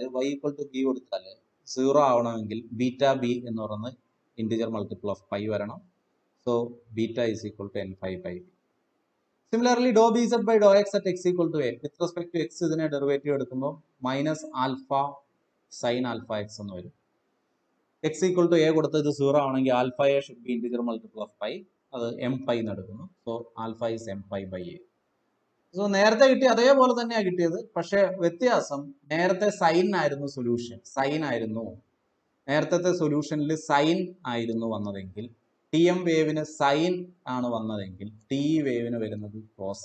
0 ആവണമെങ്കിൽ ബീറ്റ ബി എന്ന് പറയുന്നത് ഇന്റിജർ മൾട്ടിപ്പിൾ ഓഫ് പൈ വരണം. So beta is equal to n pi by b. Similarly dou b z by Dr x at x equal to a. With respect to x ഇതിനെ derivative എടുക്കുമ്പോൾ minus alpha sine alpha x എന്ന് വരും. X equal to A കൊടുത്ത് ഇത് 0 ആണെങ്കിൽ alpha a should be integer multiple of pi, അത് m pi എന്ന് എടുക്കുന്നു. So alpha is m pi by a. So നേരത്തെ കിട്ടിയ അതേപോലെ തന്നെയാണ് കിട്ടിയത്, പക്ഷെ വ്യത്യാസം നേരത്തെ സൈൻ ആയിരുന്നു സൊല്യൂഷൻ, നേരത്തെ സൊല്യൂഷനിൽ സൈൻ ആയിരുന്നു വന്നതെങ്കിൽ, ടി എം വേവിന് സൈൻ ആണ് വന്നതെങ്കിൽ ടി വേവിന് വരുന്നത് കോസ്,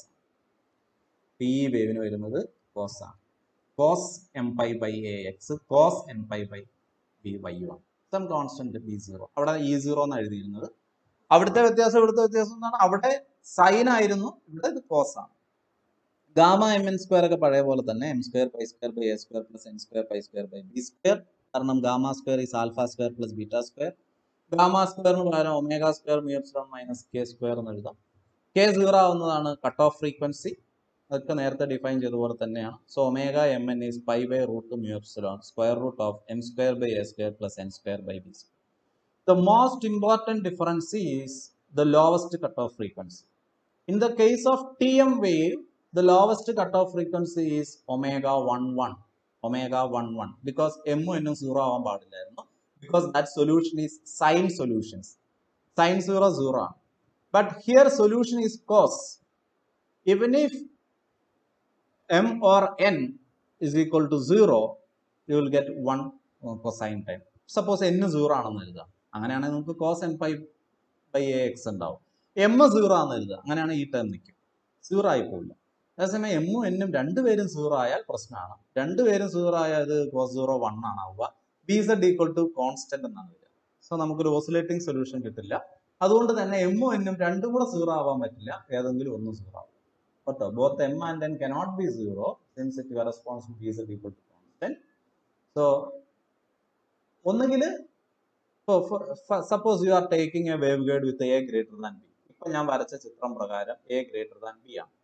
ആണ്. Cos m pi by a x cos n pi by b y ആണ്. സം കോൺസ്റ്റന്റ് ബി 0, അവിടെ E0 എന്ന് എഴുതിയിരുന്നത്. അവിടുത്തെ വ്യത്യാസം എന്താണ്, അവിടെ സൈൻ ആയിരുന്നു, ഇവിടെ ഇത് കോസ് ആണ്. ഗാമ എം എൻ സ്ക്വയർ ഒക്കെ പഴയ പോലെ തന്നെ, m square pi square by A square plus n square pi square by B square. കാരണം gamma square is alpha square plus beta square. Gamma സ്ക്വയറിന് പകരം omega square mu epsilon minus k square എന്ന് എഴുതാം. K 0 ആവുന്നതാണ് cut off frequency, അതൊക്കെ നേരത്തെ define ചെയ്ത പോലെ തന്നെയാണ്. So omega m n is pi by root mu epsilon square root of m square by A square plus n square by B square. The most important difference is the lowest cutoff frequency. In the case of TM wave, the lowest cutoff frequency is omega 11, because m n 0 ആവാൻ പാടില്ലായിരുന്നു, because that solution is sine solutions. Sine 0 ആണ്. But here solution is cos. Even if m or n is equal to 0, you will get 1 cosine time. Suppose n 0 ആണെന്ന് എഴുതാം, അങ്ങനെയാണെങ്കിൽ നമുക്ക് cos n pi by a x ഉണ്ടാവും. M 0 ആണെന്ന് എഴുതുക, അങ്ങനെയാണെങ്കിൽ ഈ ടേം നിൽക്കും, 0 ആയി പോവില്ല. അതേസമയം എമ്മും എന്നും രണ്ടുപേരും 0 ആയാൽ പ്രശ്നമാണ്. രണ്ടുപേരും 0 ആയാൽ ഇത് cos 0 1 ആണ് ആവുക. B Z equal to constant എന്നാണ് വരിക. സോ നമുക്കൊരു ഓസിലേറ്റിംഗ് സൊല്യൂഷൻ കിട്ടില്ല. അതുകൊണ്ട് തന്നെ എമ്മും എന്നും രണ്ടും കൂടെ 0 ആവാൻ പറ്റില്ല, ഏതെങ്കിലും ഒന്ന് 0 ആവും. കേട്ടോ, both M and N cannot be 0 since it corresponds to B Z equal to constant. So ഒന്നുകിൽ suppose you are taking a wave guide with A greater than B. ഇപ്പൊ ഞാൻ വരച്ച ചിത്രം പ്രകാരം എ ഗ്രേറ്റർ ദാൻ ബി ആണ്,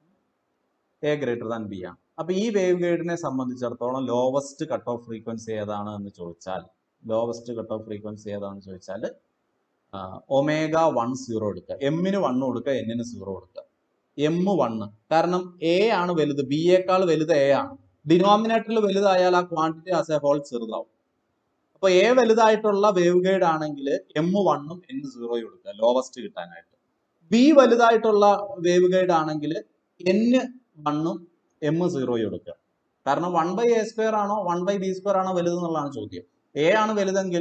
അപ്പൊ ഈ wave ഗൈഡിനെ സംബന്ധിച്ചിടത്തോളം ലോവസ്റ്റ് കട്ട് ഓഫ് ഫ്രീക്വൻസി ഏതാണ് എന്ന് ചോദിച്ചാൽ ഒമേഗ 10 എടുക്കുക. എമ്മിന് 1 കൊടുക്കുക, എന്നിന് 0 കൊടുക്കുക. എം 1, കാരണം എ ആണ് വലുത്, ബി യേക്കാൾ വലുത് എ ആണ്. ഡിനോമിനേറ്ററിൽ വലുതായാൽ ആ ക്വാണ്ടിറ്റി ആസ് എ ഹോൾ ചെറുതാവും. അപ്പൊ എ വലുതായിട്ടുള്ള വേവ് ഗൈഡ് ആണെങ്കിൽ എം 1ഉം എൻ 0 കൊടുക്കുക ലോവസ്റ്റ് കിട്ടാനായിട്ട്. ബി വലുതായിട്ടുള്ള വേവ് ഗൈഡ് ആണെങ്കിൽ എൻ 1ഉം എം 0 കൊടുക്കുക. കാരണം 1/a² ആണോ 1/b² ആണോ വലുത് എന്നുള്ളതാണ് ചോദ്യം. എ ആണ് വലുതെങ്കിൽ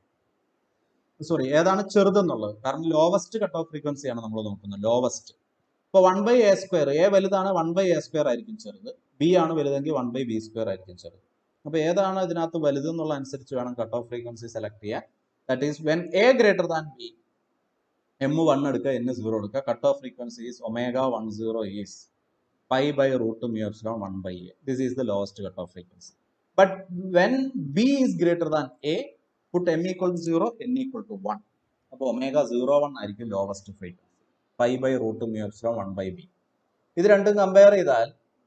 ഏതാണ് ചെറുതെന്നുള്ളത്, കാരണം ലോവസ്റ്റ് കട്ട് ഓഫ് ഫ്രീക്വൻസി ആണ് നമ്മൾ നോക്കുന്നത്, ലോവസ്റ്റ്. ഇപ്പൊ 1/a², എ വലുതാണ് 1/a² ആയിരിക്കും ചെറുത്, ബി ആണ് വലുതെങ്കിൽ 1/b² ആയിരിക്കും ചെറുത്. അപ്പൊ ഏതാണ് ഇതിനകത്ത് വലുത് എന്നുള്ള അനുസരിച്ച് വേണം കട്ട് ഓഫ് ഫ്രീക്വൻസി സെലക്ട് ചെയ്യാൻ. That is when A greater than B, M 1 എടുക്കുക, എൻ 0 എടുക്കുക. Cut off frequency is omega 10 is pi by root 2 mu epsilon 1 by a. This is the lowest cutoff frequency. But when b is greater than a, put m equal to 0, n equal to 1. അപ്പോൾ omega 0,1 ആയിരിക്കും lowest frequency. pi by root 2 mu epsilon 1 by b. ഇത് രണ്ടും compare ചെയ്താൽ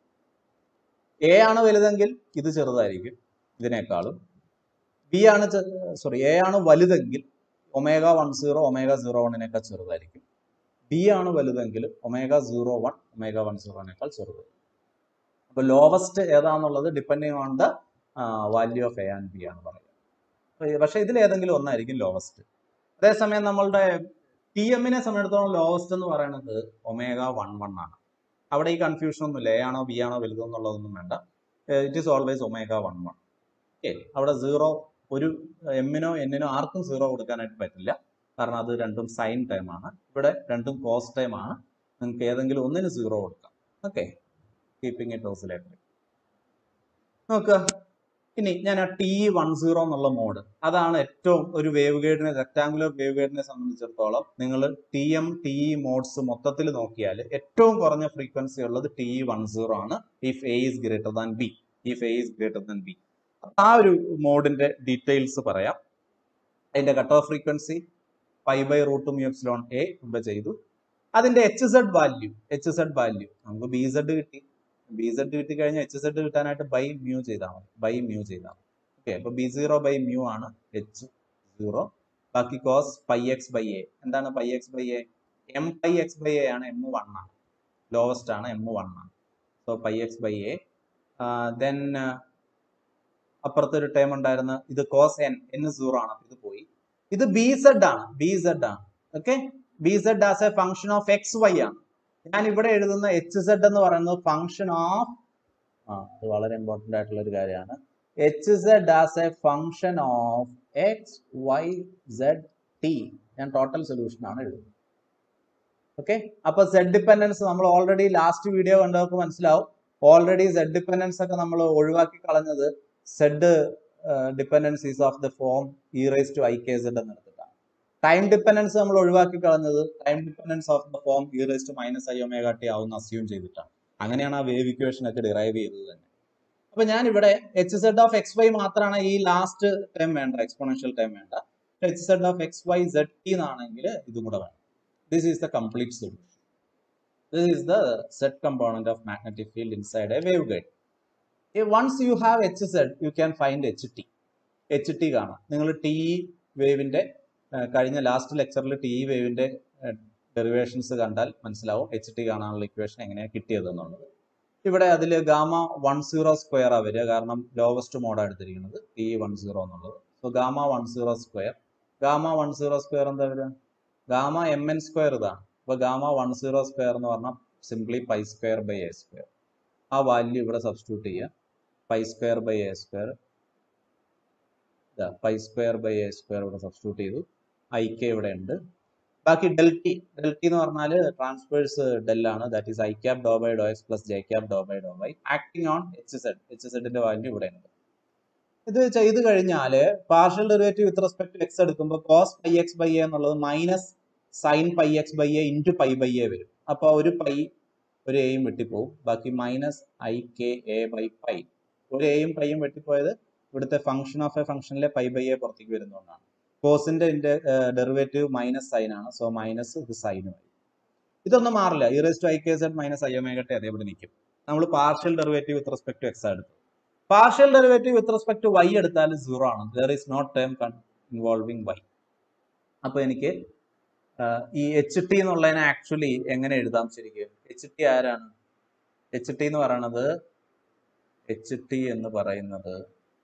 A ആണ് വലുതെങ്കിൽ ഇത് ചെറുതായിരിക്കും ഇതിനേക്കാളും. B ആണ് എ ആണ് വലുതെങ്കിൽ ഒമേഗ 10 ഒമേഗ 01 ചെറുതായിരിക്കും. ബി ആണ് വലുതെങ്കിൽ ഒമേഗ 01 ഒമേഗ 10 ചെറുതായിരിക്കും. അപ്പൊ ലോവസ്റ്റ് ഏതാന്നുള്ളത് depending on the value of A and B ആണ് പറയുക. പക്ഷെ ഇതിൽ ഏതെങ്കിലും ഒന്നായിരിക്കും ലോവസ്റ്റ്. അതേസമയം നമ്മളുടെ ടി എമ്മിനെ സംബന്ധിച്ചിടത്തോളം ലോവസ്റ്റ് എന്ന് പറയുന്നത് ഒമേഗ 11 ആണ്. അവിടെ ഈ കൺഫ്യൂഷൻ ഒന്നുമില്ല, എ ആണോ ബി ആണോ വലുതെന്നുള്ളതൊന്നും വേണ്ട. It is always omega 11. Okay, അവിടെ 0 ഒരു എമ്മിനോ എന്നിനോ ആർക്കും 0 കൊടുക്കാനായിട്ട് പറ്റില്ല, കാരണം അത് രണ്ടും സൈൻ ടൈം ആണ്. ഇവിടെ രണ്ടും കോസ് ടൈം ആണ്. നിങ്ങൾക്ക് ഏതെങ്കിലും ഒന്നിന് 0 കൊടുക്കാം. Okay, keeping it oscillatory. നോക്കുക, ഇനി ഞാൻ ആ TE10 എന്നുള്ള മോഡ്, അതാണ് ഏറ്റവും ഒരു വേവ് ഗൈഡിനെ, റെക്ടാങ്കുലർ വേവ് ഗൈഡിനെ സംബന്ധിച്ചിടത്തോളം നിങ്ങൾ TM TE മോഡ്സ് മൊത്തത്തിൽ നോക്കിയാൽ ഏറ്റവും കുറഞ്ഞ ഫ്രീക്വൻസി ഉള്ളത് TE10 ആണ്. If A is greater than B, if A is greater than B. ആ ഒരു മോഡിന്റെ ഡീറ്റെയിൽസ് പറയാം. അതിന്റെ cut off frequency pi by root 2 mu epsilon a മുമ്പ് ചെയ്തു. അതിന്റെ HZ വാല്യൂ നമുക്ക് BZ കിട്ടി. BZ കിട്ടിക്കഴിഞ്ഞാൽ HZ കിട്ടാനായിട്ട് ബൈ മ്യൂ ചെയ്താൽ മതി. ഓക്കെ, അപ്പൊ B0 by mu ആണ് H0. ബാക്കി cos pi X by A. എന്താണ് pi X by A? M pi X by A ആണ്. M1 ആണ്, ലോവസ്റ്റ് ആണ്, M1 ആണ്. So pi X by A. Then അപ്പുറത്തൊരു ടേം ഉണ്ടായിരുന്ന ഇത് കോസ് n 0 ആണ്, ഇത് പോയി. ഇത് BZ ആണ്. Okay, BZ as a function of X Y ആണ്. ഞാൻ ഇവിടെ എഴുതുന്ന HZ എന്ന് പറയുന്നത് ഫംഗ്ഷൻ ഓഫ്, ഇത് വളരെ ഇമ്പോർട്ടന്റ് ആയിട്ടുള്ള ഒരു കാര്യമാണ്, HZ as a function of X Y Z T. ഞാൻ ടോട്ടൽ സൊല്യൂഷൻ ആണ് എഴുതുന്നത്. ഓക്കെ, അപ്പൊ Z ഡിപ്പെൻഡൻസ് നമ്മൾ ഓൾറെഡി ലാസ്റ്റ് വീഡിയോ കണ്ടവർക്ക് മനസ്സിലാവും. ഓൾറെഡി Z ഡിപ്പെൻഡൻസ് ഒക്കെ നമ്മൾ ഒഴിവാക്കി കളഞ്ഞത് Z dependence is of the form e raised to ikz എന്ന്. ടൈം ഡിപ്പെൻഡൻസ് നമ്മൾ ഒഴിവാക്കി കളഞ്ഞത് time dependence of the form e raised to minus i omega t ആവുന്ന അസ്യൂം ചെയ്തിട്ടാണ്. അങ്ങനെയാണ് ആ വേവ് ഇക്വേഷൻ ഒക്കെ ഡിറൈവ് ചെയ്തത് തന്നെ. അപ്പൊ ഞാൻ ഇവിടെ HZ ഓഫ് എക്സ് വൈ മാത്രമാണ് ഈ ലാസ്റ്റ് ടൈം വേണ്ട, എക്സ്പോണൻഷ്യൽ ടൈം വേണ്ട. HZ of X Y Z T എന്നാണെങ്കിൽ ഇതും കൂടെ വേണം. This is the complete solution. This is the Z component of magnetic field inside a wave guide. Once you have HZ you can find HT കാണാം. നിങ്ങൾ TE വേവിന്റെ കഴിഞ്ഞ last ലെക്ചറിൽ TE വേവിന്റെ ഡെറിവേഷൻസ് കണ്ടാൽ മനസ്സിലാവും HT കാണാനുള്ള ഇക്വേഷൻ എങ്ങനെയാണ് കിട്ടിയത് എന്നുള്ളത്. ഇവിടെ അതിൽ ഗാമ 10 സ്ക്വയർ ആ വരിക, കാരണം ലോവസ്റ്റ് മോഡാണ് എടുത്തിരിക്കുന്നത് TE10 എന്നുള്ളത്. സോ ഗാമ 10 സ്ക്വയർ എന്താ വരിക? ഗാമ MN സ്ക്വയർ ഇതാണ്. അപ്പൊ ഗാമ 10 സ്ക്വയർ എന്ന് പറഞ്ഞാൽ simply pi square by A square. ആ വാല്യൂ ഇവിടെ സബ്സ്റ്റിറ്റ്യൂട്ട് ചെയ്യുക. Pi square by A square ഇവിടെ സബ്സ്റ്റിറ്റ്യൂട്ട് ചെയ്തു. IK ഇവിടെ ഉണ്ട്. ബാക്കി ഡെൽറ്റി എന്ന് പറഞ്ഞാൽ ട്രാൻസ്വേഴ്സ് ഡെൽ ആണ്. That is I cap dou by dou x plus J cap dou by dou y acting on HZ value ഇവിടെ ഉണ്ട്. ഇത് ചെയ്ത് കഴിഞ്ഞാൽ partial derivative with respect to X എടുക്കുമ്പോൾ cos pi X by A എന്നുള്ളത് minus sine pi X by A into pi by A വരും. അപ്പോൾ ഒരു പൈ ഒരു എയും വെട്ടിപ്പോവും. ബാക്കി മൈനസ് IKA ബൈ പൈ. ഒരു എയും പൈയും വെട്ടിപ്പോയത് ഇവിടുത്തെ ഫംഗ്ഷൻ ഓഫ് എ ഫംഗ്ഷനിലെ പൈ ബൈ എ പുറത്തേക്ക് വരുന്നതുകൊണ്ടാണ്. കോസിന്റെ ഡെറിവേറ്റീവ് മൈനസ് സൈൻ ആണ്. സോ മൈനസ് ഇത് സൈനുമായി. ഇതൊന്നും മാറില്ല. e raised to ikz minus i omega t അതേപോലെ നിൽക്കും. നമ്മൾ partial derivative with respect to X എടുത്തു. Partial derivative with respect to y എടുത്താൽ 0 ആണ്. There is no term involving y. അപ്പൊ എനിക്ക് ഈ HT എന്നുള്ളതിനെ ആക്ച്വലി എങ്ങനെ എഴുതാം ശരിക്കും? HT ആരാണ്? HT എന്ന് പറയുന്നത്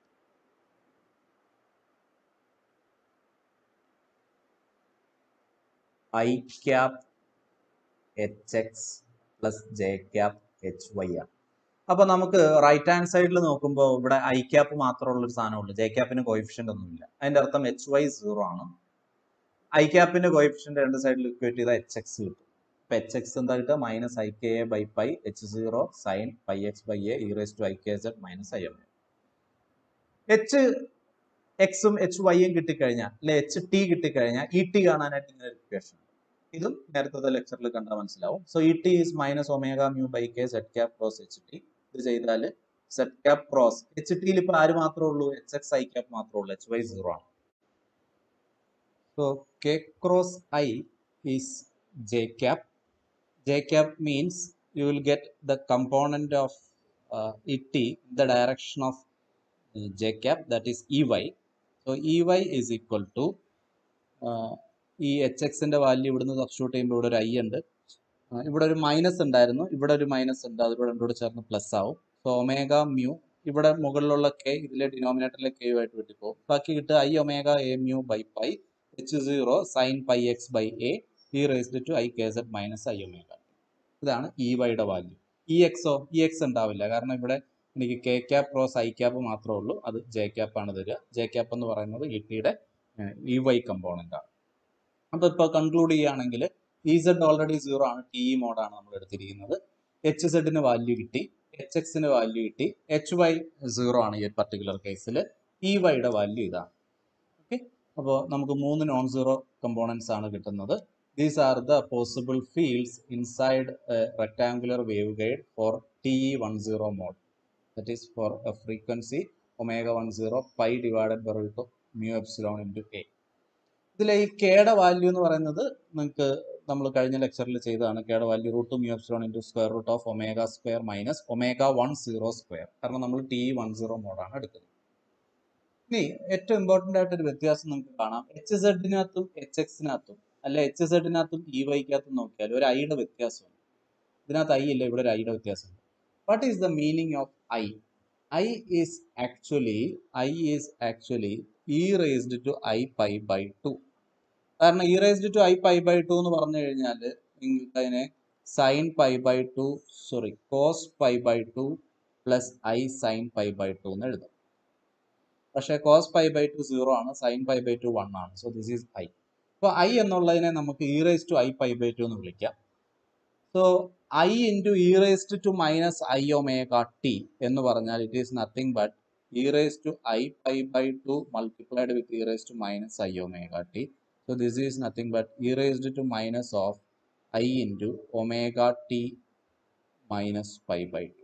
I cap HX plus J cap HY ആണ്. അപ്പൊ നമുക്ക് റൈറ്റ് ഹാൻഡ് സൈഡിൽ നോക്കുമ്പോൾ ഇവിടെ I cap മാത്രമുള്ള ഒരു സാധനമുള്ളൂ. J capന് കോയിഫിഷ്യന്റ് ഒന്നുമില്ല. അതിന്റെ അർത്ഥം HY 0 ആണ്. I capന്റെ കോയിഫിഷ്യന്റ് രണ്ട് സൈഡിൽ ഇക്വേറ്റ് ചെയ്താൽ HX കിട്ടും. അപ്പൊ HX എന്താ കിട്ടുക? Minus IKA by pi H0 sine pi X by A e raised to ikz minus i omega. HXും HYയും കിട്ടിക്കഴിഞ്ഞാൽ, അല്ലെ HT കിട്ടിക്കഴിഞ്ഞാൽ ET കാണാനായിട്ട് ഇങ്ങനെ ഒരു ഇക്വേഷൻ. ഇതും നേരത്തെ ലെക്ചറിൽ കണ്ടാൽ മനസ്സിലാവും. So E T is minus omega mu by K Z cap cross H T. ഇത് ചെയ്താൽ സെറ്റ് ക്യാപ് ക്രോസ് എച്ച് ടിയിൽ ഇപ്പൊ ആര് മാത്രമേ ഉള്ളൂ? എച്ച് എക്സ് ഐ ക്യാപ് മാത്രമേ ഉള്ളൂ. എച്ച് വൈ 0 ആണ്. So K cross I is J cap. J cap means you will get the component of ET in the direction of J cap, that is EY. So EY is equal to ഈ H എക്സിന്റെ value ഇവിടുന്ന് substitute ചെയ്യുമ്പോൾ ഇവിടെ ഒരു I ഉണ്ട്, ഇവിടെ ഒരു minus ഉണ്ടായിരുന്നു, ഇവിടെ ഒരു മൈനസ് ഉണ്ട്, അതിലൂടെ രണ്ടോട് ചേർന്ന് പ്ലസ് ആവും. സോ ഒമേഗ മ്യൂ ഇവിടെ മുകളിലുള്ള കെ ഇതിലെ ഡിനോമിനേറ്ററിലെ കെ ആയിട്ട് വെട്ടിപ്പോകും. ബാക്കി കിട്ടുക I omega A mu by pi H0 sine pi X by A E raised to I K Z minus I omega. ഇതാണ് ഇ വൈയുടെ വാല്യൂ. ഇ എക്സോ? ഇ എക്സ് ഉണ്ടാവില്ല, കാരണം ഇവിടെ എനിക്ക് K cap cross I cap മാത്രമേ ഉള്ളൂ, അത് ജെ ക്യാപ്പ് ആണ് തരിക. ജെ ക്യാപ്പ് എന്ന് പറയുന്നത് ഇ ടിയുടെ ഇ വൈ കമ്പോണന്റ് ആണ്. അപ്പൊ ഇപ്പൊ കൺക്ലൂഡ് ചെയ്യുകയാണെങ്കിൽ ഇ സെഡ് ഓൾറെഡി 0 ആണ്, ടി ഇ മോഡാണ് നമ്മൾ എടുത്തിരിക്കുന്നത്. എച്ച് സെഡിന് വാല്യൂ കിട്ടി, എച്ച് എക്സിന് വാല്യൂ കിട്ടി, എച്ച് വൈ 0 ആണ് ഈ പർട്ടിക്കുലർ കേസിൽ. ഇ വൈയുടെ വാല്യൂ ഇതാണ്. ഓക്കെ, അപ്പോൾ നമുക്ക് 3 നോൺ സീറോ കമ്പോണൻസ് ആണ് കിട്ടുന്നത്. These are the possible fields inside a rectangular waveguide for TE10 mode. That is for a frequency omega 10 pi divided by root of mu epsilon into a. ഇതിലെ ഈ കെയുടെ value എന്ന് പറയുന്നത് നിങ്ങൾക്ക് നമ്മൾ കഴിഞ്ഞ ലെക്ചറിൽ ചെയ്തതാണ്. കെയുടെ value root mu epsilon into square root of omega square minus omega 10 square, കാരണം നമ്മൾ TE10 മോഡാണ് എടുക്കുന്നത്. ഇനി ഏറ്റവും ഇമ്പോർട്ടൻ്റ് ആയിട്ടൊരു വ്യത്യാസം നമുക്ക് കാണാം. എച്ച് സെഡിനകത്തും എച്ച് എക്സിനകത്തും അല്ല എച്ച് സെഡിനകത്തും ഇ വൈക്കകത്തും നോക്കിയാൽ ഒരു ഐയുടെ വ്യത്യാസമുണ്ട്. ഇതിനകത്ത് ഐ ഇല്ല, ഇവിടെ ഒരു ഐയുടെ വ്യത്യാസമുണ്ട്. What is the meaning of I? I is actually E raised to I pi by 2. കാരണം E raised to I pi by 2 എന്ന് പറഞ്ഞു കഴിഞ്ഞാൽ നിങ്ങൾക്ക് അതിനെ sine pi by 2 cos pi by 2 plus I sine pi by 2 എന്ന് എഴുതാം. പക്ഷേ cos pi by 2 0 ആണ്, സൈൻ പൈ ബൈ 2 1 ആണ്. So this is I. അപ്പോൾ ഐ എന്നുള്ളതിനെ നമുക്ക് E raise to I pi by 2 എന്ന് വിളിക്കാം. So I into E raise to minus I omega T എന്ന് പറഞ്ഞാൽ it is nothing but E raise to I pi by 2 multiplied with E raise to minus I omega T. So this is nothing but E raised to minus of I into omega T minus pi by 2.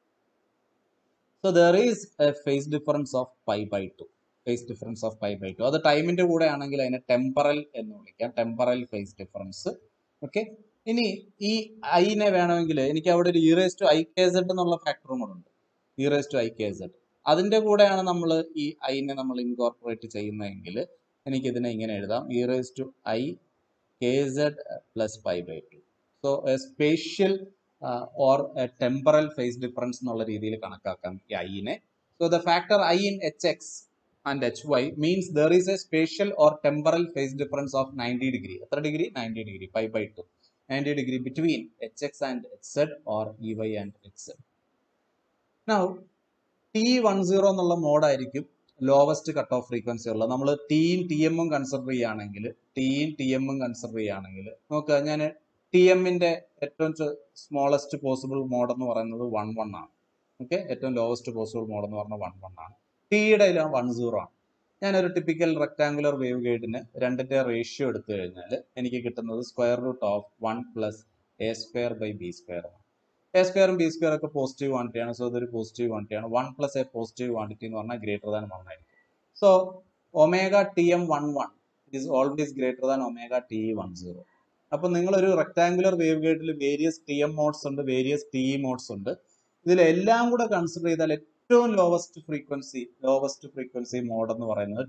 So there is a phase difference of pi by 2. Phase difference of pi by 2. അത് ടൈമിന്റെ കൂടെ ആണെങ്കിൽ അതിനെ temporal എന്ന് വിളിക്കാം. Temporal phase difference. Okay, ഇനി ഈ ഐനെ വേണമെങ്കിൽ എനിക്ക് അവിടെ ഒരു E raise to I K Z എന്നുള്ള ഫാക്ടറും കൂടെ ഉണ്ട്. E raise to I K Z അതിന്റെ കൂടെയാണ് നമ്മൾ ഈ ഐനെ നമ്മൾ ഇൻകോർപ്പറേറ്റ് ചെയ്യുന്നതെങ്കിൽ എനിക്കിതിനെ ഇങ്ങനെ എഴുതാം. E raise to I K Z plus pi by 2. So a spatial or a temporal phase difference എന്നുള്ള രീതിയിൽ കണക്കാക്കാം ഈ ഐനെ. So the factor I in H X and H Y means there is a spatial or temporal phase difference of 90 degree. എത്ര degree? 90 degree. Pi by 2. 90 degree between H X and H Z or E Y and H Z. Now TE10 എന്നുള്ള മോഡായിരിക്കും lowest cut off frequency ഉള്ളത്. നമ്മൾ ടിയും T എമ്മും consider ചെയ്യുകയാണെങ്കിൽ നോക്കുക, ഞാൻ ടി എമ്മിന്റെ ഏറ്റവും സ്മോളസ്റ്റ് പോസിബിൾ മോഡ് എന്ന് പറയുന്നത് 1 ആണ്. ഓക്കെ, ഏറ്റവും ലോവസ്റ്റ് പോസിബിൾ മോഡ് എന്ന് പറഞ്ഞാൽ 1 ആണ്. ടിയുടെ 10 ആണ്. ഞാനൊരു ടിപ്പിക്കൽ റെക്ടാങ്കുലർ വേവ് ഗൈഡിന് രണ്ടിന്റെ റേഷ്യോ എടുത്തു കഴിഞ്ഞാൽ എനിക്ക് കിട്ടുന്നത് square root of 1 plus A square by B square ആണ്. എ സ്ക്വയറും ബി സ്ക്വയർ ഒക്കെ പോസിറ്റീവ് ക്വാണ്ടിറ്റിയാണ്. സോ ഇതൊരു പോസിറ്റീവ് ക്വാണ്ടിറ്റിയാണ്. 1 പ്ലസ് എ പോസിറ്റീവ് ക്വാണ്ടിറ്റി എന്ന് പറഞ്ഞാൽ ഗ്രേറ്റർ ദാൻ 1 ആയിരിക്കും. So omega T M 11 is always greater than omega TE10. അപ്പൊ നിങ്ങൾ ഒരു റെക്ടാങ്കുലർ വേവ് ഗൈഡിൽ വേരിയസ് ടി എം മോഡ്സ് ഉണ്ട്, വേരിയസ് ടിഇ മോഡ്സ് ഉണ്ട്. ഇതിലെല്ലാം കൂടെ കൺസിഡർ ചെയ്താൽ ഏറ്റവും ലോവസ്റ്റ് ഫ്രീക്വൻസി മോഡ് എന്ന് പറയുന്നത്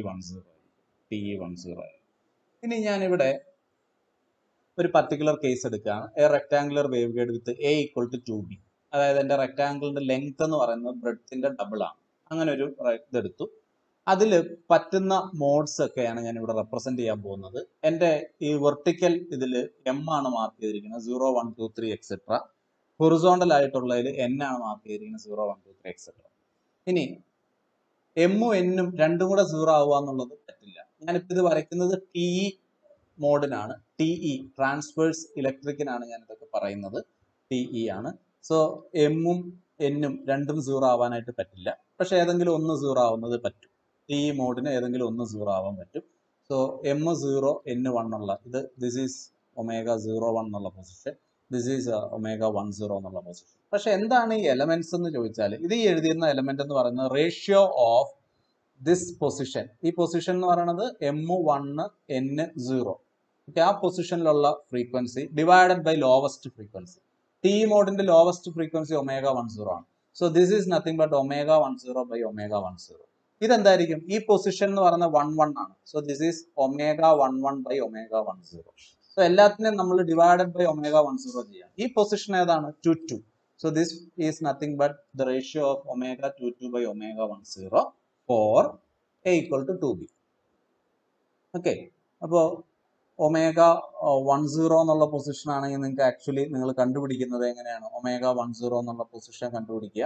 TE10. ഇനി ഞാനിവിടെ ഒരു പർട്ടിക്കുലർ കേസ് എടുക്കുകയാണ്. A rectangular wave guide with A equal to 2b. അതായത് എൻ്റെ റെക്ടാങ്കിളിന്റെ ലെങ്ത് എന്ന് പറയുന്നത് ബ്രെഡ്ത്തിന്റെ ഡബിൾ ആണ്. അങ്ങനെ ഒരു ഇതെടുത്തു. അതിൽ പറ്റുന്ന മോഡ്സ് ഒക്കെയാണ് ഞാൻ ഇവിടെ റെപ്രസെന്റ് ചെയ്യാൻ പോകുന്നത്. എൻ്റെ ഈ വെർട്ടിക്കൽ ഇതിൽ എം ആണ് മാർക്ക് ചെയ്തിരിക്കുന്നത്, 0 1 2 3 എക്സെട്ര. ഹൊറിസോണ്ടൽ ആയിട്ടുള്ളതിൽ എൻ ആണ് മാർക്ക് ചെയ്തിരിക്കുന്നത്, 0 1 2 3 എക്സെട്ര. ഇനി എമ്മും എന്നും രണ്ടും കൂടെ 0 ആവുക എന്നുള്ളത് പറ്റില്ല. ഞാനിപ്പോൾ ഇത് വരയ്ക്കുന്നത് TE മോഡിനാണ്. TE ട്രാൻസ്വേഴ്സ് ഇലക്ട്രിക്കിനാണ് ഞാൻ ഇതൊക്കെ പറയുന്നത്. TE ആണ്. സോ എമ്മും എന്നും രണ്ടും 0 ആവാനായിട്ട് പറ്റില്ല. പക്ഷെ ഏതെങ്കിലും ഒന്ന് 0 ആവുന്നത് പറ്റും. TE മോഡിന് ഏതെങ്കിലും ഒന്ന് 0 ആവാൻ പറ്റും. സോ M 0 N 1 ഉള്ള ദിസ് ഈസ് ഒമേഗ 01 എന്നുള്ള പൊസിഷൻ, ദിസ് ഈസ് ഒമേഗ 10 എന്നുള്ള പൊസിഷൻ. പക്ഷെ എന്താണ് ഈ എലമെന്റ്സ് എന്ന് ചോദിച്ചാൽ, ഇത് ഈ എഴുതിയിരുന്ന എലമെന്റ് എന്ന് പറയുന്നത് റേഷ്യോ ഓഫ് ദിസ് പൊസിഷൻ. ഈ പൊസിഷൻ എന്ന് പറയുന്നത് M1 N0, ആ പൊസിഷനിലുള്ള frequency divided by lowest frequency. T മോഡിന്റെ ലോവസ്റ്റ് ഫ്രീക്വൻസി ഒമേഗ 10 ആണ്. So this is nothing but omega 10 by omega 10. ഇതെന്തായിരിക്കും? ഈ പൊസിഷൻ എന്ന് പറയുന്നത് 11 ആണ്. So this is omega 11 by omega 10. So എല്ലാത്തിനെയും നമ്മൾ ഡിവൈഡഡ് ബൈ ഒമേഗ 10 ചെയ്യാം. ഈ പൊസിഷൻ ഏതാണ്? 2 so this is nothing but the ratio of omega 2 by omega 10 for A equal to 2b. Okay, അപ്പോൾ ഒമേഗ 10 എന്നുള്ള പൊസിഷൻ ആണെങ്കിൽ നിങ്ങൾക്ക് ആക്ച്വലി നിങ്ങൾ കണ്ടുപിടിക്കുന്നത് എങ്ങനെയാണ്? ഒമേഗ 10 എന്നുള്ള പൊസിഷൻ കണ്ടുപിടിക്കുക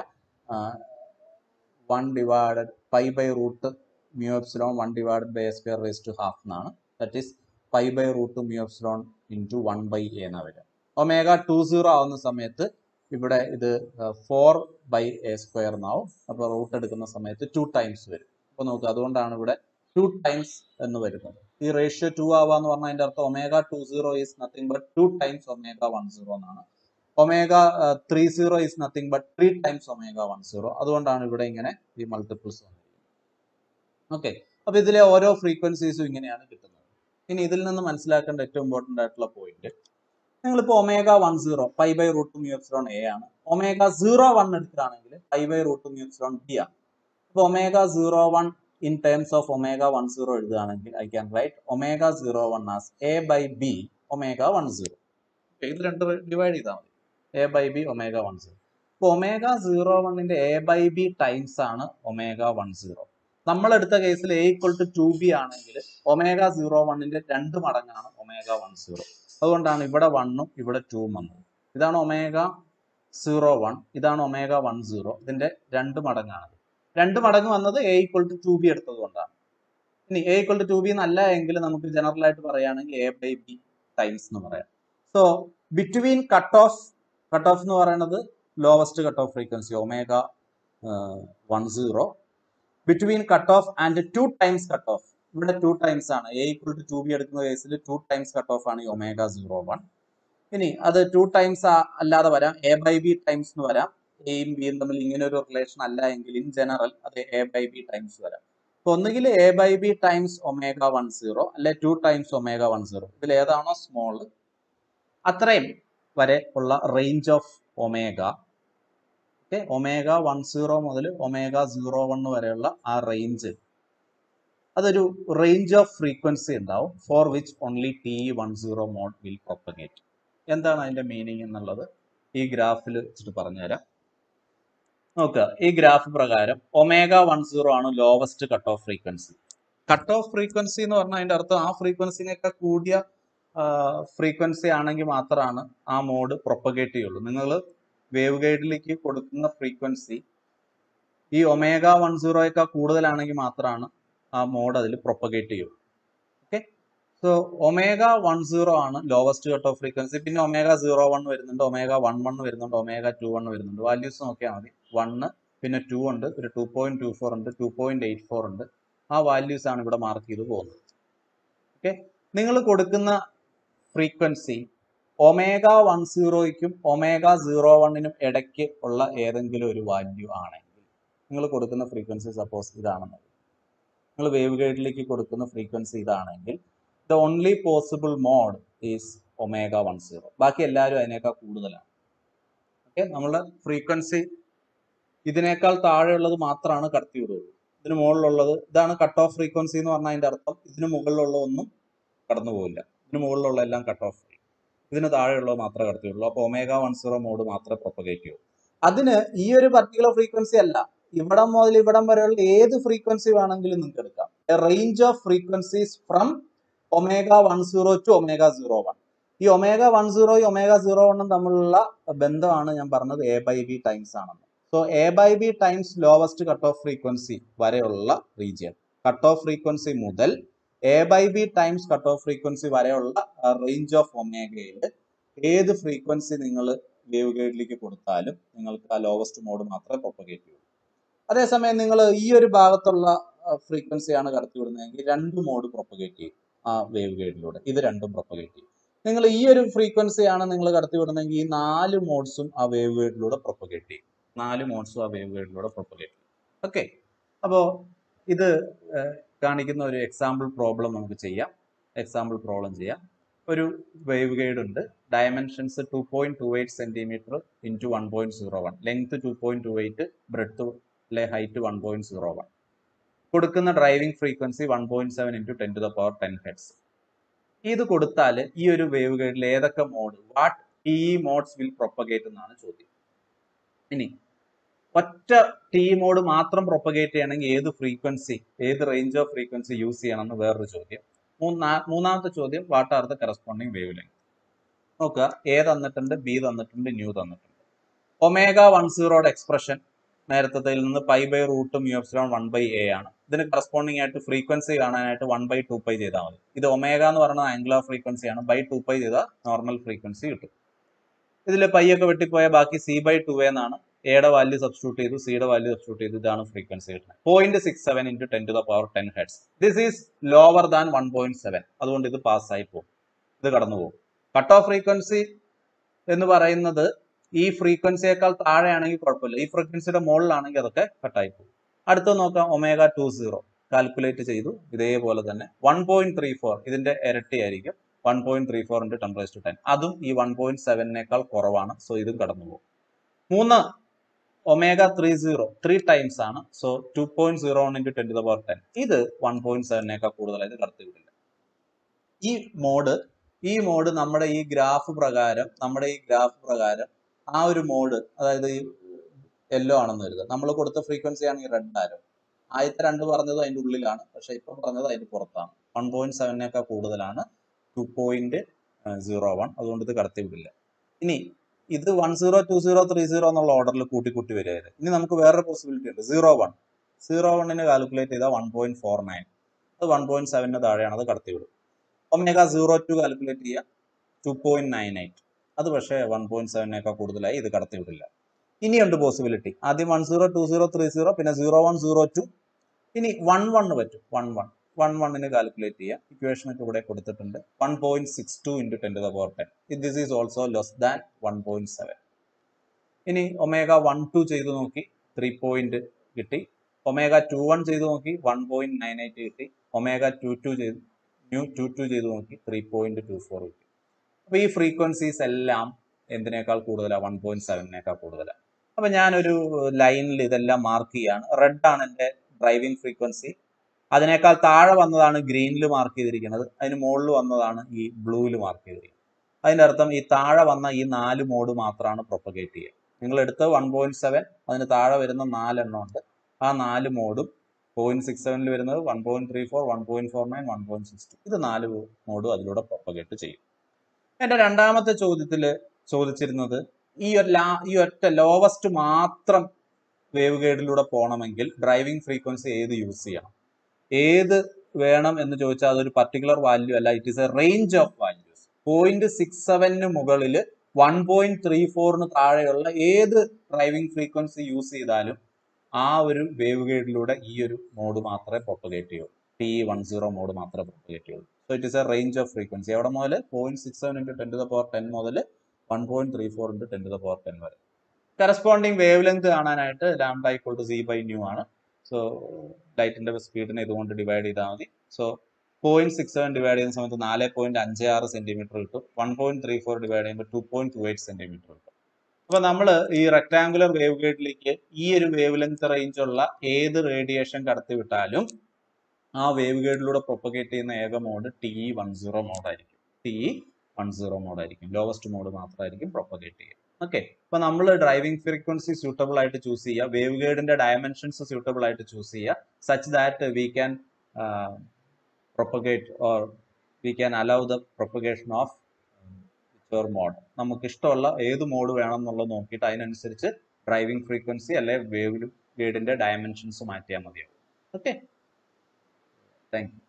1 divided pi by root mu epsilon 1 divided by A square raise to half എന്നാണ്. That is pi by root mu epsilon into 1 by A എന്നാ വരിക. ഒമേഗ 20 ആവുന്ന സമയത്ത് ഇവിടെ ഇത് 4 ബൈ എ സ്ക്വയർ എന്നാവും. അപ്പോൾ റൂട്ട് എടുക്കുന്ന സമയത്ത് 2 ടൈംസ് വരും. അപ്പോൾ നോക്കുക, അതുകൊണ്ടാണ് ഇവിടെ 2 ടൈംസ് എന്ന് വരുന്നത്. ഈ റേഷ്യോ 2 ആവാന്ന് പറഞ്ഞാൽ അതിന്റെ അർത്ഥം omega 20 is nothing but 2 times omega 10 എന്നാണ്. Omega 30 is nothing but 3 times omega 10. അതുകൊണ്ടാണ് ഇവിടെ ഇങ്ങനെ ഈ മൾട്ടിപ്പിൾസ് വന്നിരിക്കുന്നത്. ഓക്കെ, അപ്പൊ ഇതിലെ ഓരോ ഫ്രീക്വൻസീസും ഇങ്ങനെയാണ് കിട്ടുന്നത്. ഇനി ഇതിൽ നിന്ന് മനസ്സിലാക്കേണ്ട ഏറ്റവും ഇമ്പോർട്ടന്റ് ആയിട്ടുള്ള പോയിന്റ്, നിങ്ങളിപ്പോ omega 10 pi by root mu epsilon A ആണ്. ഒമേഗ 01 എടുക്കുകയാണെങ്കിൽ pi by root mu epsilon B ആണ്. അപ്പൊ omega 01 in terms of omega 10 എഴുതുകയാണെങ്കിൽ I can write omega 01 as a by b omega 10. ഇത് രണ്ട് ഡിവൈഡ് ചെയ്താൽ മതി, a by b omega 10. അപ്പോൾ ഒമേഗ 01ന്റെ a by b ടൈംസ് ആണ് ഒമേഗ 10. നമ്മളെടുത്ത കേസിൽ a ഈക്വൽ ടു 2b ആണെങ്കിൽ ഒമേഗ 01ന്റെ 2 മടങ്ങാണ് ഒമേഗ 10. അതുകൊണ്ടാണ് ഇവിടെ 1ഉം ഇവിടെ 2ഉം വന്നത്. ഇതാണ് ഒമേഗ 01, ഇതാണ് ഒമേഗ 10, ഇതിന്റെ 2 മടങ്ങാണ്. 2 മടങ്ങ് വന്നത് a ഈക്വൽ ടു 2b എടുത്തത് കൊണ്ടാണ്. ഇനി a ഈക്വൽ ടു 2b എന്നല്ല എങ്കിൽ നമുക്ക് ജനറൽ ആയിട്ട് പറയുകയാണെങ്കിൽ a ബൈ b ടൈംസ് എന്ന് പറയാം. സോ ബിറ്റ്വീൻ കട്ട് ഓഫ് എന്ന് പറയുന്നത് lowest cut off frequency omega 10, between cut off and 2 times cut off, ഇവിടെ 2 ടൈംസ് ആണ്. a ഈക്വൽ ടു 2b എടുക്കുന്ന കേസിൽ 2 ടൈംസ് കട്ട് ഓഫ് ആണ് ഈ ഒമേഗ 01. ഇനി അത് 2 ടൈംസ് അല്ലാതെ വരാം, a ബൈ b ടൈംസ് എന്ന് വരാം. എയും ബിയും തമ്മിൽ ഇങ്ങനെ ഒരു റിലേഷൻ അല്ല എങ്കിൽ ഇൻ ജനറൽ അത് എ ബൈ ബി ടൈംസ് വരാം. അപ്പൊ ഒന്നുകിൽ A by B times omega 10 അല്ലെ 2 ടൈംസ് ഒമേഗ 10. ഇതിൽ ഏതാണോ സ്മോൾ അത്രയും വരെ ഉള്ള range of omega. Okay, omega 10 മുതൽ ഒമേഗ 01 വരെയുള്ള ആ റേഞ്ച്, അതൊരു റേഞ്ച് ഓഫ് ഫ്രീക്വൻസി ഉണ്ടാവും for which only TE10 mode will propagate. എന്താണ് അതിന്റെ മീനിങ് എന്നുള്ളത് ഈ ഗ്രാഫിൽ വെച്ചിട്ട് പറഞ്ഞുതരാം. നോക്കുക, ഈ ഗ്രാഫ് പ്രകാരം ഒമേഗ 10 ആണ് lowest cut off frequency. Cut off frequency എന്ന് പറഞ്ഞാൽ അതിന്റെ അർത്ഥം ആ ഫ്രീക്വൻസിനേക്കാൾ കൂടിയ ഫ്രീക്വൻസി ആണെങ്കിൽ മാത്രമാണ് ആ മോഡ് പ്രൊപ്പഗേറ്റ് ചെയ്യുള്ളൂ. നിങ്ങൾ വേവ് ഗൈഡിലേക്ക് കൊടുക്കുന്ന ഫ്രീക്വൻസി ഈ ഒമേഗ 10 കൂടുതലാണെങ്കിൽ മാത്രമാണ് ആ മോഡ് അതിൽ പ്രൊപ്പഗേറ്റ് ചെയ്യുള്ളൂ. ഓക്കെ, സോ ഒമേഗ 10 ആണ് ലോവസ്റ്റ് കട്ട് ഓഫ് ഫ്രീക്വൻസി. പിന്നെ ഒമേഗ 01 വരുന്നുണ്ട്, ഒമേഗ 11 വരുന്നുണ്ട്, ഒമേഗ 21 വരുന്നുണ്ട്. വാല്യൂസ് നോക്കിയാൽ മതി. 1 പിന്നെ 2 ഉണ്ട്, ഒരു 2.24 ഉണ്ട്, 2.84 ഉണ്ട്. ആ വാല്യൂസ് ആണ് ഇവിടെ മാർക്ക് ചെയ്ത് പോകുന്നത്. ഓക്കെ, നിങ്ങൾ കൊടുക്കുന്ന ഫ്രീക്വൻസി ഒമേഗ 10ക്കും ഒമേഗ 01നും ഇടയ്ക്ക് ഉള്ള ഏതെങ്കിലും ഒരു വാല്യൂ ആണെങ്കിൽ, നിങ്ങൾ കൊടുക്കുന്ന ഫ്രീക്വൻസി സപ്പോസ് ഇതാണെന്ന്, നിങ്ങൾ വേവ് ഗൈഡിലേക്ക് കൊടുക്കുന്ന ഫ്രീക്വൻസി ഇതാണെങ്കിൽ the only possible mode is omega 10. ബാക്കി എല്ലാവരും അതിനേക്കാൾ കൂടുതലാണ്. ഓക്കെ, നമ്മുടെ ഫ്രീക്വൻസി ഇതിനേക്കാൾ താഴെയുള്ളത് മാത്രമാണ് കടത്തി വിടുള്ളൂ. ഇതിന് മുകളിലുള്ളത്, ഇതാണ് കട്ട് ഓഫ് ഫ്രീക്വൻസി എന്ന് പറഞ്ഞാൽ അതിന്റെ അർത്ഥം ഇതിന് മുകളിലുള്ള ഒന്നും കടന്നു പോകില്ല. ഇതിന് മുകളിലുള്ള എല്ലാം കട്ട് ഓഫ്, ഇതിന് താഴെയുള്ളത് മാത്രമേ കടത്തി വിടുള്ളൂ. അപ്പോൾ ഒമേഗ 10 മോഡ് മാത്രമേ പ്രൊപ്പഗേറ്റ് ചെയ്യൂ. അതിന് ഈ ഒരു പർട്ടിക്കുലർ ഫ്രീക്വൻസി അല്ല, ഇവിടം മുതൽ ഇവിടം വരെയുള്ള ഏത് ഫ്രീക്വൻസി വേണമെങ്കിലും നിങ്ങൾക്ക് എടുക്കാം. A range of frequencies from omega 10 to omega 01. ഈ ഒമേഗ 10 ഒമേഗ 01 തമ്മിലുള്ള ബന്ധമാണ് ഞാൻ പറഞ്ഞത് എ ബൈ ബി ടൈംസ് ആണെന്ന്. So A by B times lowest cut off frequency വരെയുള്ള റീജിയൻ, കട്ട് ഓഫ് ഫ്രീക്വൻസി മുതൽ A by B times cut off frequency വരെയുള്ള range of ഒമേഗയിൽ ഏത് ഫ്രീക്വൻസി നിങ്ങൾ വേവ് ഗൈഡിലേക്ക് കൊടുത്താലും നിങ്ങൾക്ക് ആ ലോവസ്റ്റ് മോഡ് മാത്രമേ പ്രൊപ്പഗേറ്റ് ചെയ്യൂ. അതേസമയം നിങ്ങൾ ഈ ഒരു ഭാഗത്തുള്ള ഫ്രീക്വൻസിയാണ് കടത്തിവിടുന്നതെങ്കിൽ 2 മോഡ് പ്രൊപ്പഗേറ്റ് ചെയ്യും ആ വേവ് ഗൈഡിലൂടെ. ഇത് രണ്ടും പ്രൊപ്പഗേറ്റ് ചെയ്യും. നിങ്ങൾ ഈ ഒരു ഫ്രീക്വൻസി ആണ് നിങ്ങൾ കടത്തിവിടുന്നതെങ്കിൽ ഈ 4 മോഡ്സും ആ വേവ് ഗൈഡിലൂടെ പ്രൊപ്പഗേറ്റ് ചെയ്യും. 4 മോഡ്സും ആ വേവ് ഗൈഡിലൂടെ പ്രൊപ്പഗേറ്റ് ചെയ്യും. ഓക്കെ, അപ്പോൾ ഇത് കാണിക്കുന്ന ഒരു എക്സാമ്പിൾ പ്രോബ്ലം നമുക്ക് ചെയ്യാം. എക്സാമ്പിൾ പ്രോബ്ലം ചെയ്യാം. ഒരു വേവ് ഗൈഡ് ഉണ്ട്. Dimensions 2.28 centimetre into 1.01, length 2.28, breadth അല്ലെ ഹൈറ്റ് 1.01. കൊടുക്കുന്ന ഡ്രൈവിംഗ് ഫ്രീക്വൻസി 1.7 ഇൻറ്റു 10⁻10 ഹെർട്സ്. ഇത് കൊടുത്താൽ ഈ ഒരു വേവ് ഗൈഡിൽ ഏതൊക്കെ mode, what T modes will propagate എന്നാണ് ചോദ്യം. ഇനി ഒറ്റ ടി മോഡ് മാത്രം പ്രൊപ്പഗേറ്റ് ചെയ്യണമെങ്കിൽ ഏത് ഫ്രീക്വൻസി, ഏത് റേഞ്ച് ഓഫ് ഫ്രീക്വൻസി യൂസ് ചെയ്യണമെന്ന് വേറൊരു ചോദ്യം. മൂന്നാമത്തെ ചോദ്യം, what are the corresponding wave length. നോക്കുക, എ തന്നിട്ടുണ്ട്, ബി തന്നിട്ടുണ്ട്, ന്യൂ തന്നിട്ടുണ്ട്. ω10 എക്സ്പ്രഷൻ നേരത്തെ നിന്ന് π/√μ∈1/a ആണ്. ഇതിന് കറസ്പോണ്ടിങ് ആയിട്ട് ഫ്രീക്വൻസി കാണാനായിട്ട് 1/2π ചെയ്താൽ മതി. ഇത് ഒമേഗ എന്ന് പറയുന്നത് ആംഗുലർ ഫ്രീക്വൻസി ആണ്. 2π ചെയ്താൽ നോർമൽ ഫ്രീക്വൻസി കിട്ടും. ഇതിൽ പൈ ഒക്കെ വെട്ടിപ്പോയാൽ ബാക്കി c/2a എന്നാണ്. എയുടെ വാല്യൂ സബ്സ്റ്റിറ്റ്യൂട്ട് ചെയ്തു, സിയുടെ വാല്യൂ സബ്സ്റ്റിറ്റ്യൂട്ട് ചെയ്തു, ഇതാണ് ഫ്രീക്വൻസി കിട്ടുന്നത്. 0.67 ഇൻറ്റു 10⁻10 hertz. This is lower than 1.7. അതുകൊണ്ട് ഇത് പാസ്സായി പോകും, ഇത് കടന്നു പോകും. കട്ട് ഓഫ് ഫ്രീക്വൻസി എന്ന് പറയുന്നത് ഈ ഫ്രീക്വൻസിയേക്കാൾ താഴെയാണെങ്കിൽ കുഴപ്പമില്ല, ഈ ഫ്രീക്വൻസിയുടെ മുകളിലാണെങ്കിൽ അതൊക്കെ കട്ടായി പോകും. അടുത്ത നോക്കാം, ω20 കാൽക്കുലേറ്റ് ചെയ്തു. ഇതേപോലെ തന്നെ 1.34, ഇതിന്റെ ഇരട്ടി ആയിരിക്കും. 1.34 ഇൻറ്റു 10⁻10, അതും ഈ 1.7നേക്കാൾ കുറവാണ്. സോ ഇതും കടന്നു പോകും. 3 ω30 3 ടൈംസ് ആണ്. സോ 2.01 ഇൻറ്റു 10⁻10, ഇത് 1.7നേക്കാൾ കൂടുതലായിട്ട് കടത്തി വിടില്ല. ഈ മോഡ് നമ്മുടെ ഈ ഗ്രാഫ് പ്രകാരം ആ ഒരു മോഡ്, അതായത് ഈ യെല്ലോ ആണെന്ന് കരുതുക, നമ്മൾ കൊടുത്ത ഫ്രീക്വൻസി ആണ് ഈ റെഡ് ആരോ. ആദ്യത്തെ 2 പറഞ്ഞത് അതിന്റെ ഉള്ളിലാണ്, പക്ഷെ ഇപ്പൊ പറഞ്ഞത് അതിന്റെ പുറത്താണ്. 1.7നേക്കാൾ കൂടുതലാണ് 2.01, അതുകൊണ്ട് ഇത് കടത്തി വിടില്ല. ഇനി ഇത് 10 20 30 എന്നുള്ള ഓർഡറിൽ കൂട്ടി വരികയായിരുന്നു. ഇനി നമുക്ക് വേറൊരു പോസിബിലിറ്റി ഉണ്ട്, 01 കാൽക്കുലേറ്റ് ചെയ്താൽ 1.49, അത് 1.7 താഴെയാണ്, അത് കടത്തി വിടും. ω02 കാൽക്കുലേറ്റ് ചെയ്യുക, 2.98, അത് പക്ഷേ 1.7നേക്കാൾ കൂടുതലായി, ഇത് കടത്തി വിടില്ല. ഇനിയുണ്ട് പോസിബിലിറ്റി, ആദ്യം 10 20 30, പിന്നെ 01 02, ഇനി 11 പറ്റും. 11 കാൽക്കുലേറ്റ് ചെയ്യുക. ഇക്വേഷൻ ഒക്കെ ഇവിടെ കൊടുത്തിട്ടുണ്ട്. 1.62 ഇൻറ്റു 10⁻10. This is also less than 1.7. ഇനി ω12 ചെയ്ത് നോക്കി, 3 കിട്ടി. ω21 ചെയ്ത് നോക്കി, 1.98 കിട്ടി. ω22 ചെയ്ത് നോക്കി, 3.24 കിട്ടി. അപ്പൊ ഈ ഫ്രീക്വൻസീസ് എല്ലാം എന്തിനേക്കാൾ കൂടുതലാണ്? 1.7നേക്കാൾ കൂടുതലാണ്. അപ്പൊ ഞാനൊരു ലൈനിൽ ഇതെല്ലാം മാർക്ക് ചെയ്യാണ്. റെഡ് ആണ് എൻ്റെ ഡ്രൈവിംഗ് ഫ്രീക്വൻസി, അതിനേക്കാൾ താഴെ വന്നതാണ് ഗ്രീനിൽ മാർക്ക് ചെയ്തിരിക്കുന്നത്, അതിന് മുകളിൽ വന്നതാണ് ഈ ബ്ലൂവിൽ മാർക്ക് ചെയ്തിരിക്കുന്നത്. അതിൻ്റെ അർത്ഥം ഈ താഴെ വന്ന ഈ 4 മോഡ് മാത്രമാണ് പ്രൊപ്പഗേറ്റ് ചെയ്യുക. നിങ്ങൾ എടുത്ത 1.7, അതിന് താഴെ വരുന്ന 4 എണ്ണം ഉണ്ട്. ആ 4 മോഡും 0.67 വരുന്നത് 1.34, 1.49, 1.62, ഇത് 4 മോഡും അതിലൂടെ പ്രൊപ്പഗേറ്റ് ചെയ്യും. എൻ്റെ രണ്ടാമത്തെ ചോദ്യത്തിൽ ചോദിച്ചിരുന്നത് ഈ ഒറ്റ ലോവസ്റ്റ് മാത്രം വേവ് ഗൈഡിലൂടെ പോകണമെങ്കിൽ ഡ്രൈവിംഗ് ഫ്രീക്വൻസി ഏത് യൂസ് ചെയ്യണം, ഏത് വേണം എന്ന് ചോദിച്ചാൽ അതൊരു പർട്ടിക്കുലർ വാല്യൂ അല്ല, it is a range of values. 0.67 മുകളിൽ 1.34 താഴെയുള്ള ഏത് ഡ്രൈവിംഗ് ഫ്രീക്വൻസി യൂസ് ചെയ്താലും ആ ഒരു വേവ് ഗൈഡിലൂടെ ഈ ഒരു മോഡ് മാത്രമേ പ്രൊപ്പഗേറ്റ് ചെയ്യൂ, TE10 മോഡ് മാത്രമേ പ്രൊപ്പഗേറ്റ് ചെയ്യുള്ളൂ. So it is a range of frequency. എവിടെ മുതൽ? 0.67 ഇൻറ്റു 10⁻10 മുതൽ 1.34 ഇൻറ്റു 10⁻10 വരെ. കറസ്പോണ്ടിങ് വേവ് ലെങ്ത് കാണാനായിട്ട് λ c/ν ആണ്. സോ ലൈറ്റിന്റെ സ്പീഡിനെ ഇതുകൊണ്ട് ഡിവൈഡ് ചെയ്താൽ മതി. സോ 0.67 ഡിവൈഡ് ചെയ്യുന്ന സമയത്ത് 4.56 സെന്റിമീറ്റർ കിട്ടും. 1.34 ഡിവൈഡ് ചെയ്യുമ്പോൾ 2.28 സെന്റിമീറ്റർ കിട്ടും. അപ്പൊ നമ്മൾ ഈ റെക്ടാങ്കുലർ വേവ് ഗൈഡിലേക്ക് ഈ ഒരു വേവ് ലെങ്ത് റേഞ്ച് ഉള്ള ഏത് റേഡിയേഷൻ കടത്തിവിട്ടാലും ആ വേവ് ഗൈഡിലൂടെ പ്രൊപ്പഗേറ്റ് ചെയ്യുന്ന ഏക മോഡ് TE10 മോഡായിരിക്കും. TE10 മോഡായിരിക്കും. ലോവസ്റ്റ് മോഡ് മാത്രമായിരിക്കും പ്രൊപ്പഗേറ്റ് ചെയ്യുക. ഓക്കെ, അപ്പൊ നമ്മൾ ഡ്രൈവിംഗ് ഫ്രീക്വൻസി സ്യൂട്ടബിൾ ആയിട്ട് ചൂസ് ചെയ്യുക, വേവ് ഗൈഡിന്റെ ഡയമെൻഷൻസ് സ്യൂട്ടബിൾ ആയിട്ട് ചൂസ് ചെയ്യുക, such that we can propagate or we can allow the propagation of mode. നമുക്ക് ഇഷ്ടമുള്ള ഏത് മോഡ് വേണം എന്നുള്ളത് നോക്കിയിട്ട് അതിനനുസരിച്ച് ഡ്രൈവിംഗ് ഫ്രീക്വൻസി അല്ലെ വേവ് ഗൈഡിന്റെ ഡയമെൻഷൻസ് മാറ്റിയാൽ മതിയാവും. Okay, thank U.